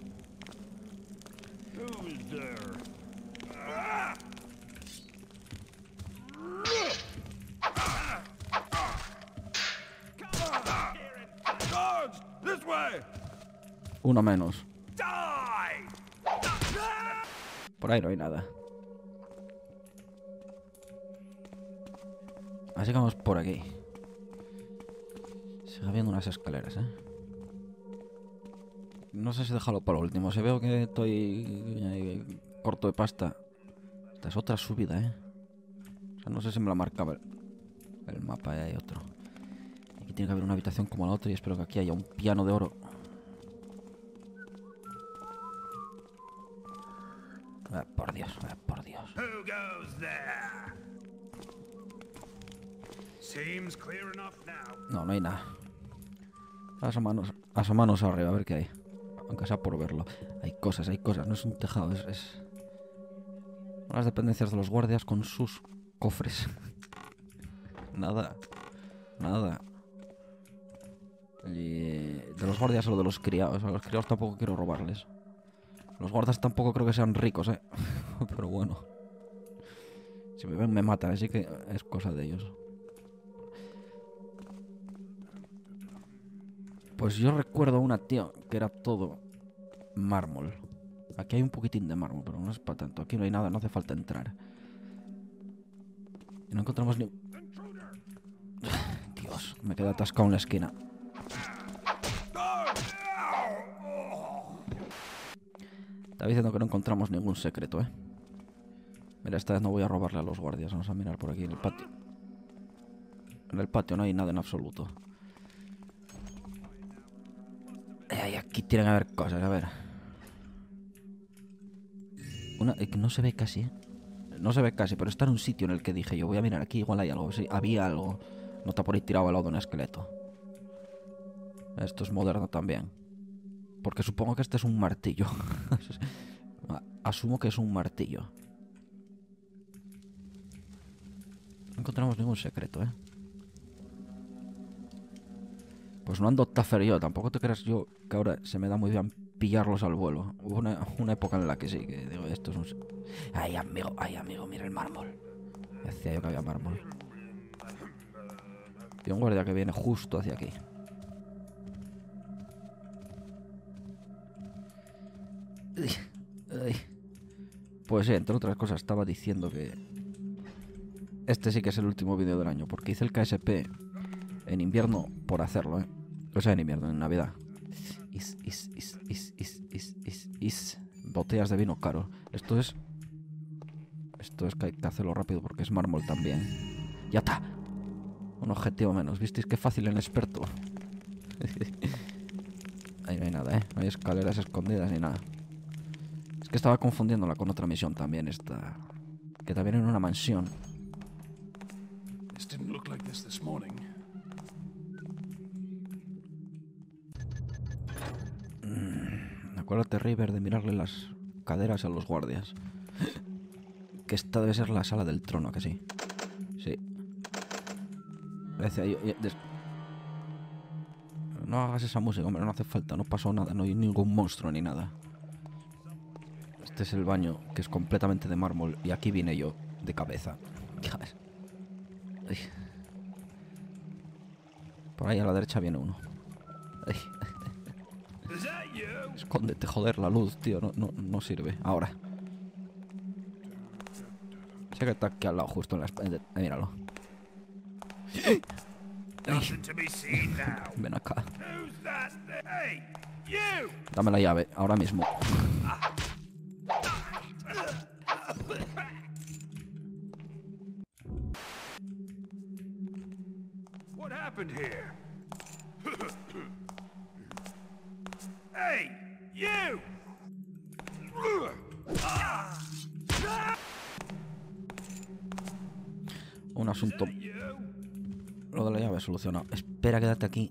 Uno menos. Por ahí no hay nada. Así que vamos por aquí. Sigue habiendo unas escaleras, ¿eh? No sé si dejarlo para lo último. Si veo que estoy eh, corto de pasta. Esta es otra subida, ¿eh? O sea, no sé si me la marcaba el, el mapa. Ahí hay otro. Aquí tiene que haber una habitación como la otra y espero que aquí haya un piano de oro. Ah, por Dios, ah, por Dios. Who goes there? Seems clear enough now. No, no hay nada. Asomanos, asomanos arriba, a ver qué hay. Aunque sea por verlo. Hay cosas, hay cosas. No es un tejado, es... es... las dependencias de los guardias con sus cofres. Nada. Nada. Y de los guardias o de los criados. A los criados tampoco quiero robarles. Los guardias tampoco creo que sean ricos, eh. Pero bueno. Si me ven me matan, así que es cosa de ellos. Pues yo recuerdo una, tío, que era todo mármol. Aquí hay un poquitín de mármol, pero no es para tanto. Aquí no hay nada, no hace falta entrar. Y no encontramos ni... Dios, me quedé atascado en la esquina. Estaba diciendo que no encontramos ningún secreto, ¿eh? Mira, esta vez no voy a robarle a los guardias. Vamos a mirar por aquí en el patio. En el patio no hay nada en absoluto. Ay, aquí tienen que haber cosas, a ver. Una eh, que no se ve casi, ¿eh? No se ve casi, pero está en un sitio en el que dije yo, voy a mirar aquí, igual hay algo. Sí, había algo. No está por ahí tirado al lado de un esqueleto. Esto es moderno también. Porque supongo que este es un martillo. Asumo que es un martillo. No encontramos ningún secreto, ¿eh? Pues no ando tafer yo. Tampoco te creas yo que ahora se me da muy bien pillarlos al vuelo. Hubo una, una época en la que sí, que digo, esto es un... Ay, amigo, ay, amigo, mira el mármol. Decía yo que había mármol. Tiene un guardia que viene justo hacia aquí. Ay, ay. Pues sí, entre otras cosas estaba diciendo que este sí que es el último vídeo del año, porque hice el K S P en invierno por hacerlo, ¿eh? O sea, en invierno, en Navidad. Is, is, is, is, is, is, is, is. Botellas de vino caro. Esto es... Esto es que hay que hacerlo rápido porque es mármol también. ¡Ya está! Un objetivo menos. ¿Visteis qué fácil en experto? Ahí no hay nada, ¿eh? No hay escaleras escondidas ni nada. Es que estaba confundiéndola con otra misión también, esta... Que también en una mansión. This didn't look like this this morning. Mm, acuérdate, River, de mirarle las caderas a los guardias. Que esta debe ser la sala del trono, que sí. Sí. Parece, yo, yo, des... No hagas esa música, hombre, no hace falta, no pasó nada, no hay ningún monstruo ni nada. Este es el baño, que es completamente de mármol, y aquí vine yo, de cabeza. Ay. Por ahí a la derecha viene uno. Ay. Escóndete, joder, la luz, tío, no, no, no sirve. Ahora. Sé que está aquí al lado, justo en la espalda. Eh, míralo. Ay. Ven acá. Dame la llave, ahora mismo. What happened here? Hey, you! Un asunto. Lo de la llave solucionado. Espera, quédate aquí.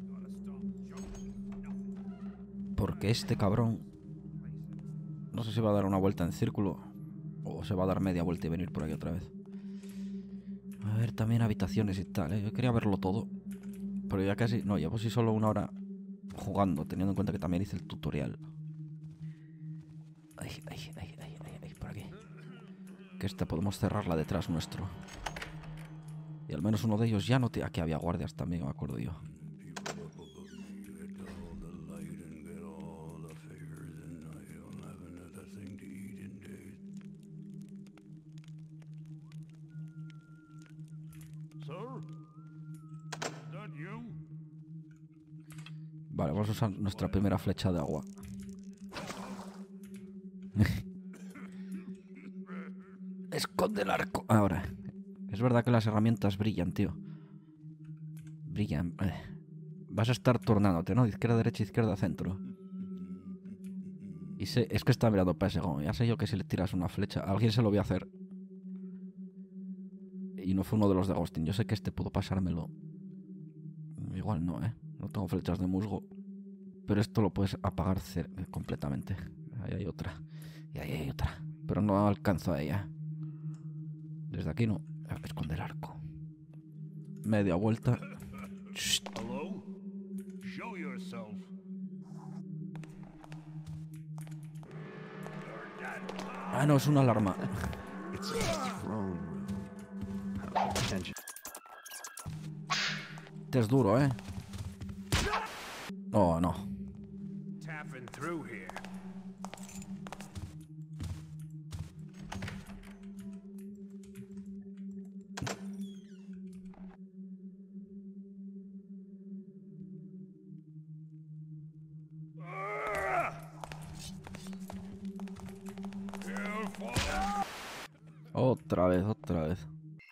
Porque este cabrón... No sé si va a dar una vuelta en círculo o se va a dar media vuelta y venir por aquí otra vez. A ver, también habitaciones y tal, ¿eh? Yo quería verlo todo. Pero ya casi... No, llevo sí solo una hora jugando, teniendo en cuenta que también hice el tutorial. Ay, ay, ay, ay, ay, ay, por aquí. Que este podemos cerrarla detrás nuestro. Y al menos uno de ellos ya no te... Aquí había guardias también, me acuerdo yo. Vale, vamos a usar nuestra primera flecha de agua. Esconde el arco. Ahora. Es verdad que las herramientas brillan, tío. Brillan. Eh. Vas a estar turnándote, ¿no? De izquierda a derecha, izquierda a centro. Y sé... Es que está mirando para ese gong. Ya sé yo que si le tiras una flecha... A alguien se lo voy a hacer. Y no fue uno de los de Agustín. Yo sé que este pudo pasármelo. Igual no, ¿eh? No tengo flechas de musgo. Pero esto lo puedes apagar completamente. Ahí hay otra. Y ahí hay otra. Pero no alcanzo a ella. Desde aquí no. Esconde el arco. Media vuelta. Hello? Show yourself. Ah, no, es una alarma. It's a throne room. Attention. Este es duro, ¿eh? Oh, no. Tapping through here. Otra vez, otra vez.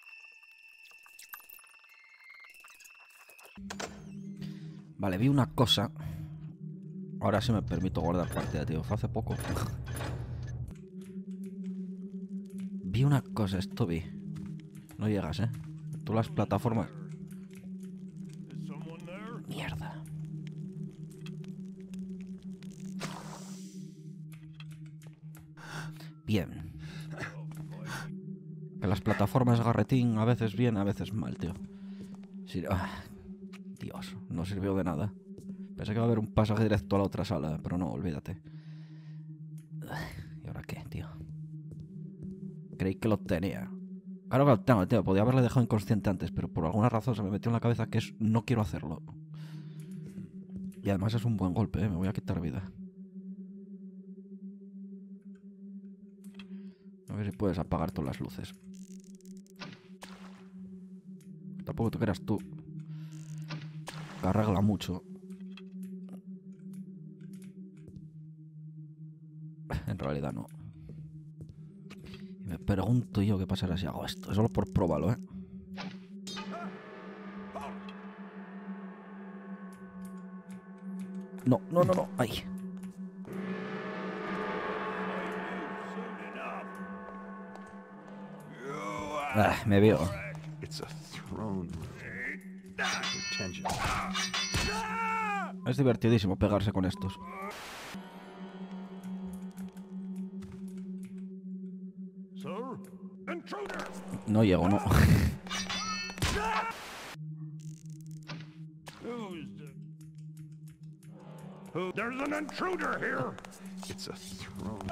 Vale, vi una cosa. Ahora sí me permito guardar partida, tío. Fue hace poco. Vi una cosa, esto vi. No llegas, ¿eh? Tú las plataformas... Mierda. Bien. Que las plataformas garretín a veces bien, a veces mal, tío. Sí, ah, Dios, no sirvió de nada. Pensé que iba a haber un pasaje directo a la otra sala, pero no, olvídate. ¿Y ahora qué, tío? Creí que lo tenía. Claro que lo tengo, tío. Podía haberle dejado inconsciente antes, pero por alguna razón se me metió en la cabeza que es, no quiero hacerlo. Y además es un buen golpe, ¿eh? Me voy a quitar vida. A ver si puedes apagar todas las luces. Tampoco te creas tú que arregla mucho. En realidad no. Y me pregunto yo qué pasará si hago esto. Solo por probarlo, ¿eh? No, no, no, no. Ahí. Ah, me veo. It's a throne room. Attention. Es divertidísimo pegarse con estos. Sir? Intruder! No llego, no. Who's the... Who? There's an intruder here! It's a throne.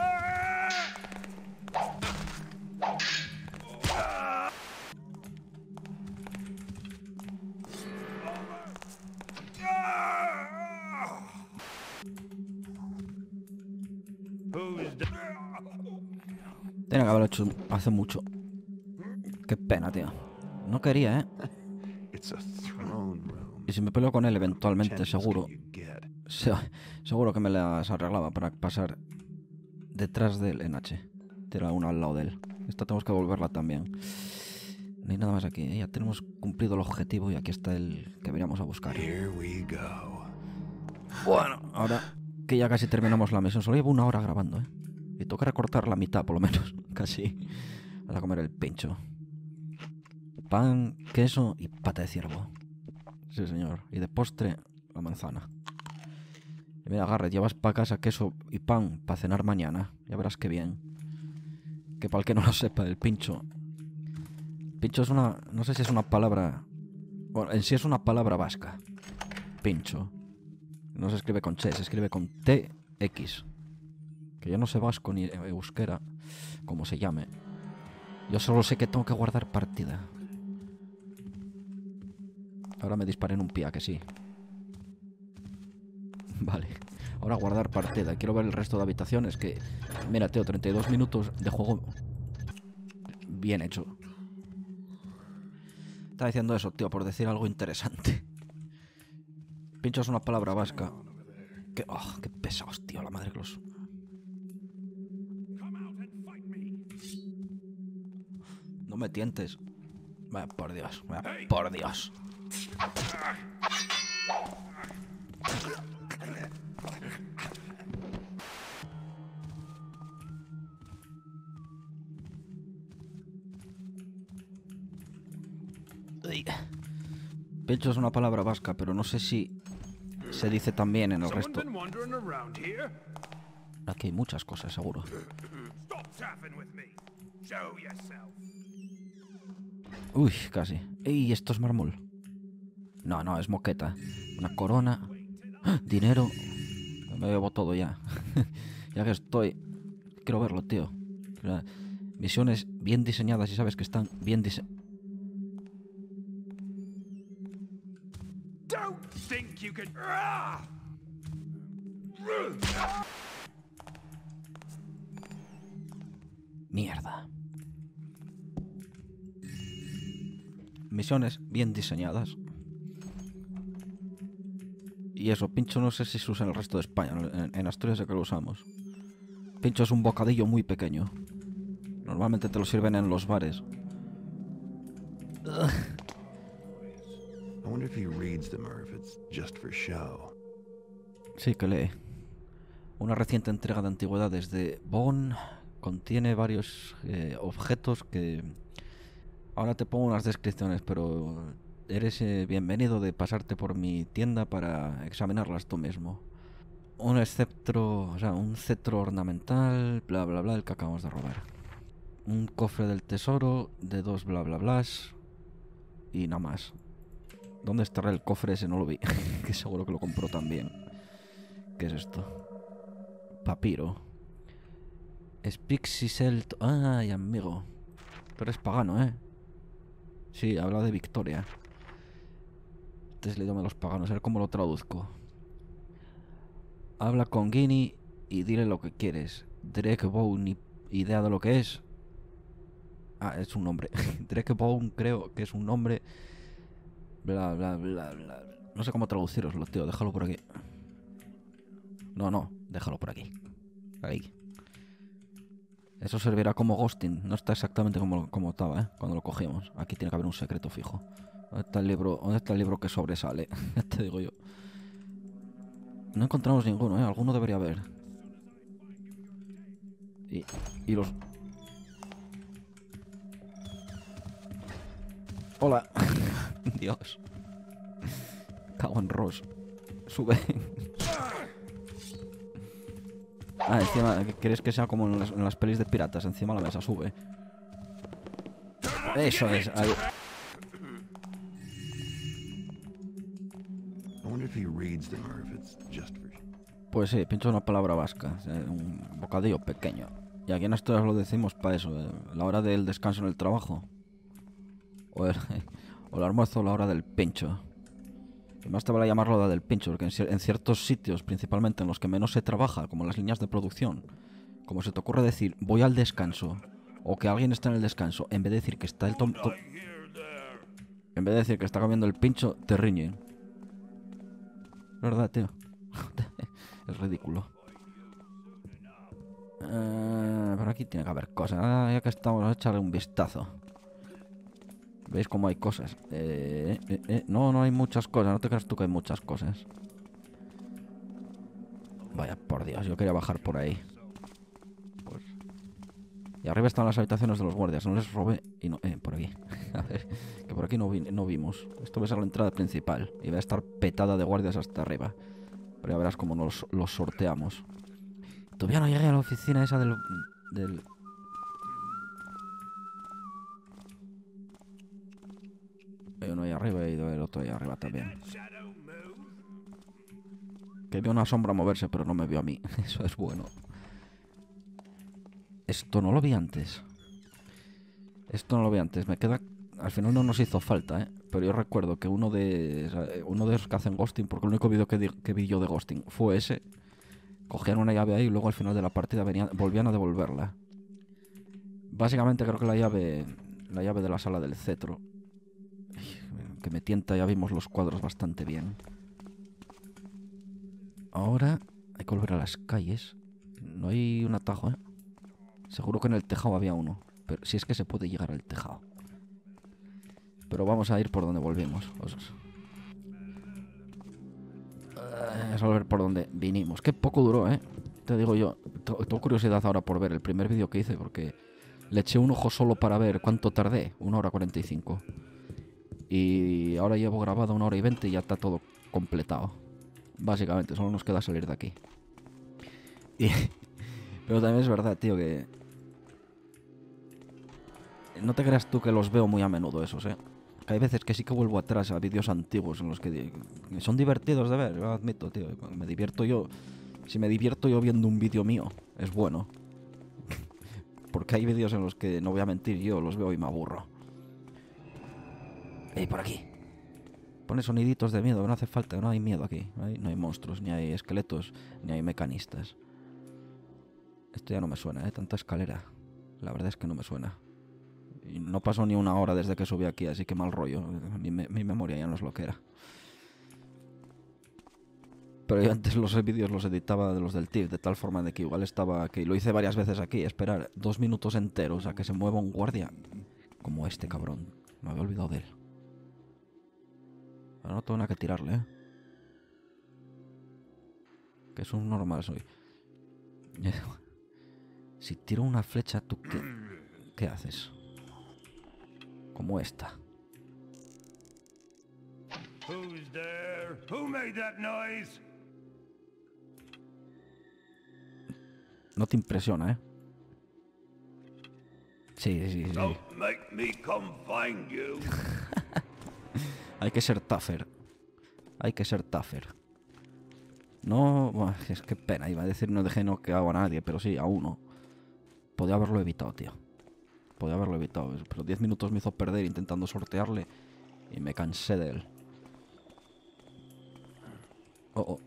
Who's the... Tiene que haberlo hecho hace mucho. Qué pena, tío. No quería, ¿eh? It's a throne room. Y si me peleo con él eventualmente, Chances seguro. can you get? Se- seguro que me las arreglaba para pasar detrás de él en H. Tira una al lado de él. Esta tenemos que volverla también. No hay nada más aquí, ¿eh? Ya tenemos cumplido el objetivo y aquí está el que veníamos a buscar. Here we go. Bueno, ahora que ya casi terminamos la misión, solo llevo una hora grabando, ¿eh? Y toca recortar la mitad, por lo menos, casi, a comer el pincho. Pan, queso y pata de ciervo. Sí, señor. Y de postre, la manzana. Y mira, Garrett, llevas para casa queso y pan para cenar mañana. Ya verás qué bien. Que para el que no lo sepa, el pincho. Pincho es una... no sé si es una palabra... Bueno, en sí es una palabra vasca. Pincho. No se escribe con che, se escribe con T X. Que yo no sé vasco ni euskera, como se llame. Yo solo sé que tengo que guardar partida. Ahora me disparé en un pie, ¿a que sí? Vale. Ahora guardar partida. Quiero ver el resto de habitaciones que... Mira, Teo, treinta y dos minutos de juego bien hecho. Estaba diciendo eso, tío, por decir algo interesante. Pincho es una palabra vasca. Que, oh, qué pesados, tío, la madre que los... No me tientes. Vaya, por Dios, vaya, por Dios. Uy. Pincho es una palabra vasca, pero no sé si se dice también en el Someone resto. been wandering around here? Aquí hay muchas cosas, seguro. Stop taffing with me. Show yourself. Uy, casi. ¡Ey, esto es mármol! No, no, es moqueta. Una corona. ¡Ah! Dinero. Me bebo todo ya. Ya que estoy... Quiero verlo, tío. Misiones bien diseñadas y sabes que están bien diseñadas. Don't think you can. Mierda. Misiones bien diseñadas. Y eso, pincho no sé si se usa en el resto de España. En, en Asturias sé que lo usamos. Pincho es un bocadillo muy pequeño. Normalmente te lo sirven en los bares. I wonder if he reads them or if it's just for show. Sí, que lee. Una reciente entrega de antigüedades de Bonn contiene varios eh, objetos que... Ahora te pongo unas descripciones, pero eres eh, bienvenido de pasarte por mi tienda para examinarlas tú mismo. Un esceptro, o sea, un cetro ornamental, bla bla bla, el que acabamos de robar. Un cofre del tesoro de dos bla bla blas y nada más. ¿Dónde estará el cofre ese? No lo vi. Que seguro que lo compró también. ¿Qué es esto? Papiro. Spixiselt. Ay, amigo. Pero es pagano, ¿eh? Sí, habla de Victoria. Este es el idioma de los paganos. A ver cómo lo traduzco. Habla con Guinea y dile lo que quieres. Drekbow, ni idea de lo que es. Ah, es un nombre. Drekbow, creo que es un nombre. Bla, bla, bla, bla. No sé cómo traduciroslo, tío. Déjalo por aquí. No, no. Déjalo por aquí. Ahí. Eso servirá como ghosting. No está exactamente como, como estaba, ¿eh? Cuando lo cogimos. Aquí tiene que haber un secreto fijo. ¿Dónde está el libro, ¿dónde está el libro que sobresale? Ya te digo yo. No encontramos ninguno, ¿eh? Alguno debería haber. Y, y los... Hola. Dios. Cago en Ross. Sube. Ah, encima, ¿quieres que sea como en las, en las pelis de piratas? Encima de la mesa, sube. Eso es. Ahí. I wonder if he reads them or if it's just for... Pues sí, pincho una palabra vasca. eh, Un bocadillo pequeño. Y aquí en Asturias lo decimos para eso. eh, La hora del descanso en el trabajo. O el, o el almuerzo, la hora del pincho. Y más te vale llamarlo la del pincho, porque en, cier- en ciertos sitios, principalmente en los que menos se trabaja, como las líneas de producción, como se te ocurre decir, voy al descanso, o que alguien está en el descanso, en vez de decir que está el tom... to- en vez de decir que está comiendo el pincho, te riñen. ¿Verdad, tío? Es ridículo. Eh, por aquí tiene que haber cosas. Ah, ya que estamos, a echarle un vistazo. ¿Veis cómo hay cosas? Eh, eh, eh, no, no hay muchas cosas. No te creas tú que hay muchas cosas. Vaya, por Dios, yo quería bajar por ahí. Pues... Y arriba están las habitaciones de los guardias. No les robé y no... Eh, por aquí. A ver, que por aquí no, vi, no vimos. Esto va a ser la entrada principal. Y va a estar petada de guardias hasta arriba. Pero ya verás cómo nos los sorteamos. Todavía no llegué a la oficina esa del... del... Hay uno ahí arriba y el otro ahí arriba también. Que vio una sombra moverse, pero no me vio a mí. Eso es bueno. Esto no lo vi antes. Esto no lo vi antes. Me queda... Al final no nos hizo falta, ¿eh? Pero yo recuerdo que uno de... Uno de esos que hacen ghosting, porque el único vídeo que, di- que vi yo de ghosting fue ese. Cogían una llave ahí y luego al final de la partida venían, volvían a devolverla. Básicamente creo que la llave... La llave de la sala del cetro. Que me tienta, ya vimos los cuadros bastante bien. Ahora hay que volver a las calles. No hay un atajo, ¿eh? Seguro que en el tejado había uno. Pero si es que se puede llegar al tejado. Pero vamos a ir por donde volvimos. Pues... Vamos a ver por donde vinimos. Qué poco duró, ¿eh? Te digo yo. Tengo curiosidad ahora por ver el primer vídeo que hice, porque le eché un ojo solo para ver cuánto tardé. Una hora cuarenta y cinco. Y ahora llevo grabado una hora y veinte y ya está todo completado. Básicamente, solo nos queda salir de aquí. Y... Pero también es verdad, tío, que... No te creas tú que los veo muy a menudo esos, ¿eh? Que hay veces que sí que vuelvo atrás a vídeos antiguos en los que... que son divertidos de ver, lo admito, tío. Me divierto yo... Si me divierto yo viendo un vídeo mío, es bueno. Porque hay vídeos en los que, no voy a mentir, yo los veo y me aburro. ¡Ey, por aquí! Pone soniditos de miedo, no hace falta, no hay miedo aquí. No hay, no hay monstruos, ni hay esqueletos, ni hay mecanistas. Esto ya no me suena, ¿eh? Tanta escalera. La verdad es que no me suena. Y no pasó ni una hora desde que subí aquí, así que mal rollo. Mi, me mi memoria ya no es lo que era. Pero yo antes los vídeos los editaba de los del T I F, de tal forma de que igual estaba... Que lo hice varias veces aquí, esperar dos minutos enteros a que se mueva un guardia. Como este cabrón. Me había olvidado de él. Ahora no tengo nada que tirarle, ¿eh? Que es un normal soy. Si tiro una flecha, ¿tú qué, qué haces? Como esta. Who's there? Who made that noise? No te impresiona, ¿eh? Sí, sí, sí. Don't make me come find you. Hay que ser tougher. Hay que ser tougher. No... Bueno, es que pena. Iba a decir no dejé no que hago a nadie, pero sí, a uno. Podía haberlo evitado, tío. Podía haberlo evitado. Pero diez minutos me hizo perder intentando sortearle y me cansé de él. Oh, oh.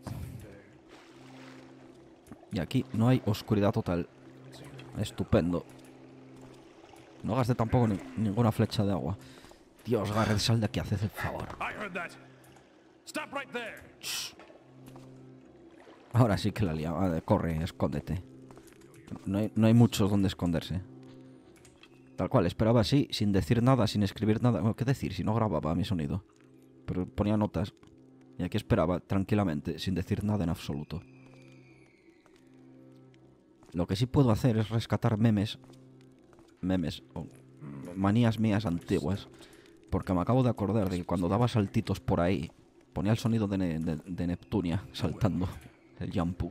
Y aquí no hay oscuridad total. Estupendo. No gasté tampoco ni, ninguna flecha de agua. Dios, Garrett, sal de aquí, haced el favor. Ahora sí que la liado. Vale, corre, escóndete. No hay, no hay muchos donde esconderse. Tal cual, esperaba así, sin decir nada, sin escribir nada. Bueno, ¿qué decir? Si no grababa mi sonido. Pero ponía notas. Y aquí esperaba tranquilamente, sin decir nada en absoluto. Lo que sí puedo hacer es rescatar memes. Memes o manías mías antiguas. Porque me acabo de acordar de que cuando daba saltitos por ahí, ponía el sonido de, ne de, de Neptunia saltando. El Yampu.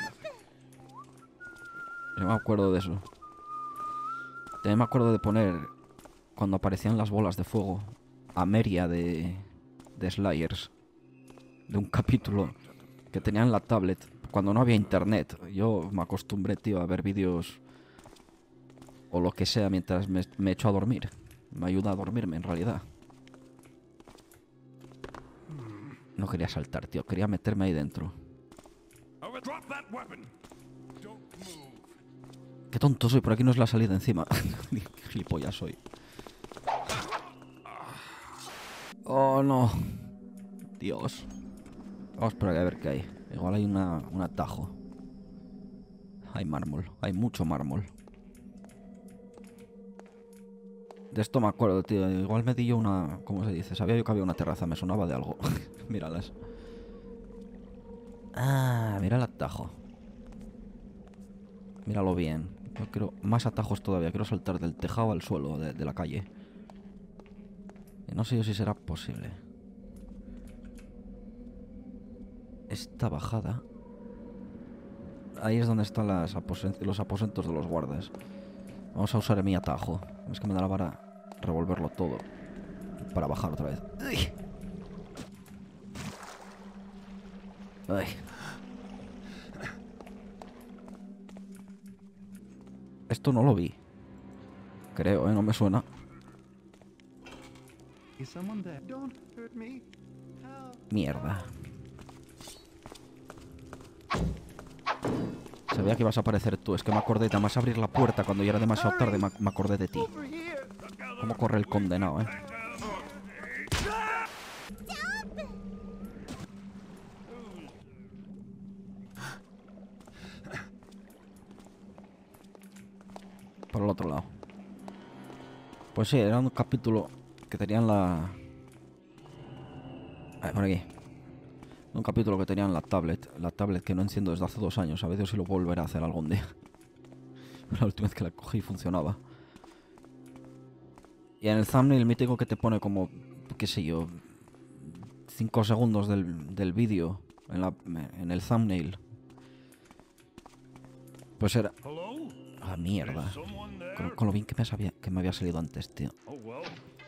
Yo me acuerdo de eso. También me acuerdo de poner, cuando aparecían las bolas de fuego, a Meria de, de Slayers. De un capítulo que tenía en la tablet. Cuando no había internet. Yo me acostumbré, tío, a ver vídeos o lo que sea mientras me, me echo a dormir. Me ayuda a dormirme, en realidad. No quería saltar, tío. Quería meterme ahí dentro. Qué tonto soy. Por aquí no es la salida encima. Qué gilipollas soy. Oh, no. Dios. Vamos por aquí a ver qué hay. Igual hay una, un atajo. Hay mármol. Hay mucho mármol. De esto me acuerdo, tío. Igual me di yo una... ¿Cómo se dice? Sabía yo que había una terraza. Me sonaba de algo. Míralas. Ah, mira el atajo. Míralo bien. Yo quiero más atajos todavía. Quiero saltar del tejado al suelo de, de la calle. Y no sé yo si será posible. Esta bajada... Ahí es donde están las aposen- los aposentos de los guardas. Vamos a usar mi atajo. Es que me da la vara revolverlo todo para bajar otra vez. ¡Ay! ¡Ay! Esto no lo vi. Creo, ¿eh? No me suena. Mierda. Sabía que ibas a aparecer tú. Es que me acordé de más abrir la puerta cuando ya era demasiado tarde. Me, me acordé de ti. ¿Cómo corre el condenado, eh? Por el otro lado. Pues sí, era un capítulo que tenían la... A ver, por aquí. Un capítulo que tenía en la tablet. La tablet que no enciendo desde hace dos años. A ver si lo volveré a hacer algún día. La última vez que la cogí funcionaba. Y en el thumbnail mítico que te pone como... qué sé yo... cinco segundos del, del vídeo. En, la, en el thumbnail. Pues era... Hello? Ah, mierda. Is someone there? Con, con lo bien que me, sabía, que me había salido antes, tío. Oh, well.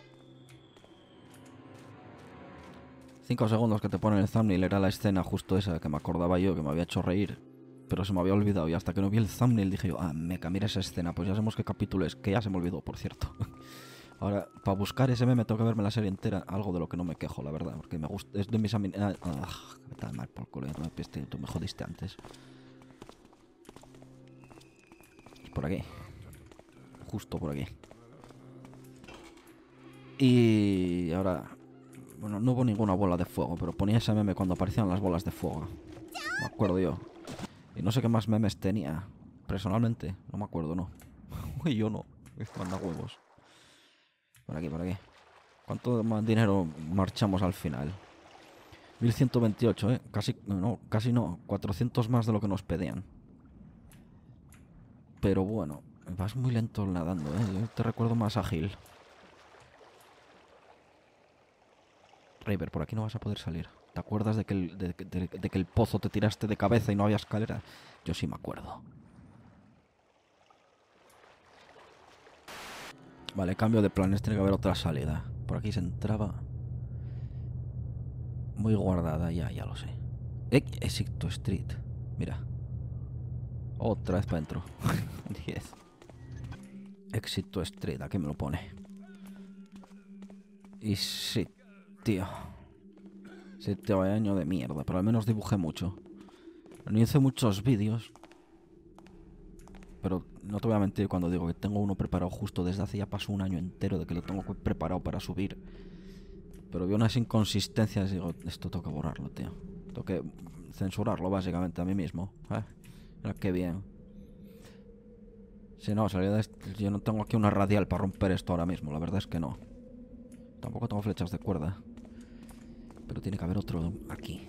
Cinco segundos que te pone el thumbnail era la escena justo esa que me acordaba yo, que me había hecho reír. Pero se me había olvidado y hasta que no vi el thumbnail dije yo, ah, meca, mira esa escena. Pues ya sabemos qué capítulo es, que ya se me olvidó, por cierto. Ahora, para buscar ese meme tengo que verme la serie entera, algo de lo que no me quejo, la verdad, porque me gusta, es de mis amin... Ah, ah, me está mal por culo, ya no me piste, tú me jodiste antes. Por aquí. Justo por aquí. Y ahora... Bueno, no hubo ninguna bola de fuego, pero ponía ese meme cuando aparecían las bolas de fuego. Me acuerdo yo. Y no sé qué más memes tenía. Personalmente, no me acuerdo, no. Uy, yo no. Esto anda huevos. Por aquí, por aquí. ¿Cuánto más dinero marchamos al final? mil ciento veintiocho, ¿eh? Casi no, casi no. cuatrocientos más de lo que nos pedían. Pero bueno, vas muy lento nadando, ¿eh? Yo te recuerdo más ágil. Raver, por aquí no vas a poder salir. ¿Te acuerdas de que, el, de, de, de que el pozo te tiraste de cabeza y no había escalera? Yo sí me acuerdo. Vale, cambio de planes, tiene que haber otra salida. Por aquí se entraba. Muy guardada, ya, ya lo sé. Eh, Exit Street. Mira. Otra vez para adentro. diez. Exit Street, aquí me lo pone. Y sí, tío. Sí, tío, vaya año de mierda, pero al menos dibujé mucho. No hice muchos vídeos. Pero no te voy a mentir cuando digo que tengo uno preparado justo desde hace ya pasó un año entero de que lo tengo preparado para subir. Pero vi unas inconsistencias y digo, esto tengo que borrarlo, tío. Tengo que censurarlo básicamente a mí mismo. ¿Eh? Mira qué bien. Si no, salida de este, yo no tengo aquí una radial para romper esto ahora mismo, la verdad es que no. Tampoco tengo flechas de cuerda. Pero tiene que haber otro aquí.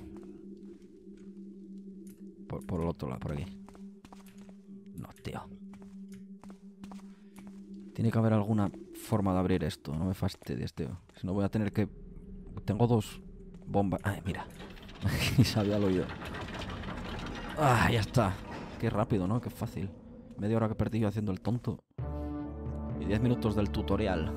Por, por el otro lado, por aquí. No, tío. Tiene que haber alguna forma de abrir esto. No me fastidies, tío. Si no voy a tener que... Tengo dos bombas... Ay, mira. Y sabía lo yo. Ah, ya está. Qué rápido, ¿no? Qué fácil. Media hora que perdí yo haciendo el tonto. Y diez minutos del tutorial.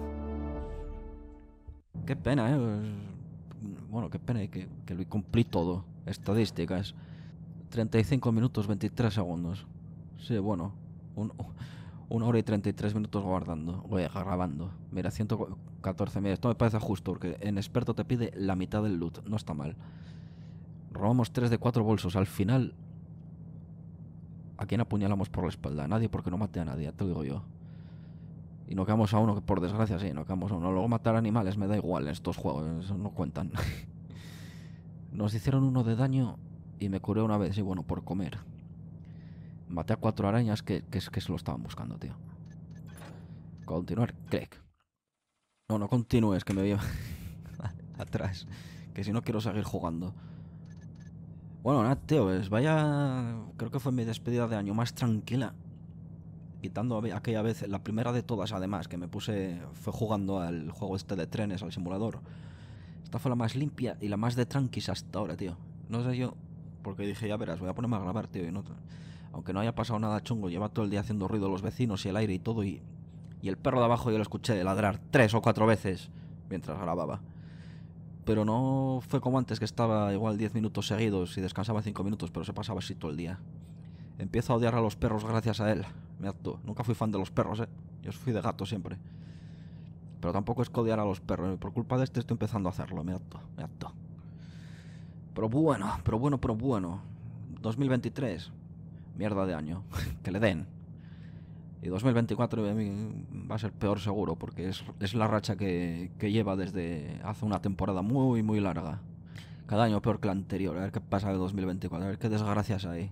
Qué pena, ¿eh? Bueno, qué pena que, que lo cumplí todo. Estadísticas. treinta y cinco minutos, veintitrés segundos. Sí, bueno. Un, una hora y treinta y tres minutos guardando. Voy grabando. Mira, ciento catorce. Mira, esto me parece justo porque en experto te pide la mitad del loot. No está mal. Robamos tres de cuatro bolsos. Al final... ¿A quién apuñalamos por la espalda? A nadie, porque no maté a nadie, te lo digo yo. Y no quedamos a uno, que por desgracia sí, no quedamos a uno. Luego matar animales me da igual en estos juegos, eso no cuentan. Nos hicieron uno de daño y me curé una vez, y bueno, por comer. Maté a cuatro arañas que, que, que se lo estaban buscando, tío. Continuar, click. No, no continúes, que me voy atrás. Que si no quiero seguir jugando. Bueno, nada, tío, pues vaya... Creo que fue mi despedida de año más tranquila. Quitando aquella vez, la primera de todas además, que me puse... Fue jugando al juego este de trenes, al simulador. Esta fue la más limpia y la más de tranquis hasta ahora, tío. No sé yo, porque dije, ya verás, voy a ponerme a grabar, tío. Y no, aunque no haya pasado nada chungo, lleva todo el día haciendo ruido los vecinos y el aire y todo. Y, y el perro de abajo yo lo escuché ladrar tres o cuatro veces mientras grababa. Pero no fue como antes, que estaba igual diez minutos seguidos y descansaba cinco minutos, pero se pasaba así todo el día. Empiezo a odiar a los perros gracias a él. Me harto. Nunca fui fan de los perros, eh. Yo fui de gato siempre. Pero tampoco es que odiar a los perros. Por culpa de este estoy empezando a hacerlo. Me harto, me harto. Pero bueno, pero bueno, pero bueno. dos mil veintitrés. Mierda de año. Que le den. Y dos mil veinticuatro a mí va a ser peor seguro, porque es, es la racha que, que lleva desde hace una temporada muy, muy larga. Cada año peor que la anterior. A ver qué pasa en dos mil veinticuatro. A ver qué desgracias hay.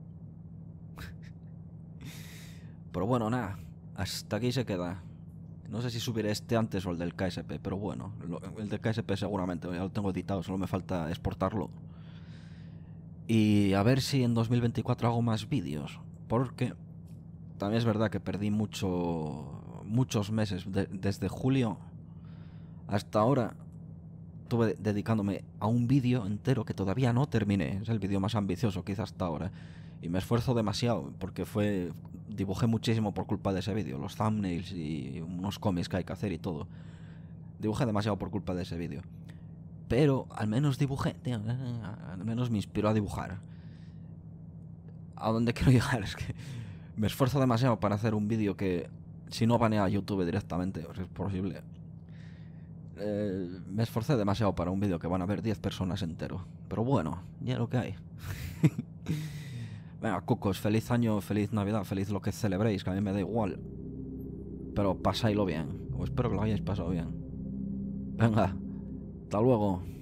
Pero bueno, nada. Hasta aquí se queda. No sé si subiré este antes o el del K S P, pero bueno. Lo, el del K S P seguramente. Ya lo tengo editado, solo me falta exportarlo. Y a ver si en dos mil veinticuatro hago más vídeos. Porque... También es verdad que perdí mucho, muchos meses, de, desde julio hasta ahora. estuve dedicándome a un vídeo entero que todavía no terminé. Es el vídeo más ambicioso que hice hasta ahora. Y me esfuerzo demasiado porque fue... Dibujé muchísimo por culpa de ese vídeo. Los thumbnails y unos cómics que hay que hacer y todo. Dibujé demasiado por culpa de ese vídeo. Pero al menos dibujé, tío, al menos me inspiró a dibujar. ¿A dónde quiero llegar? Es que me esfuerzo demasiado para hacer un vídeo que, si no banea a YouTube directamente, o si es posible, eh, me esforcé demasiado para un vídeo que van a ver diez personas entero. Pero bueno, ya lo que hay. Venga, cucos, feliz año, feliz Navidad, feliz lo que celebréis, que a mí me da igual. Pero pasáislo bien, o espero que lo hayáis pasado bien. Venga, hasta luego.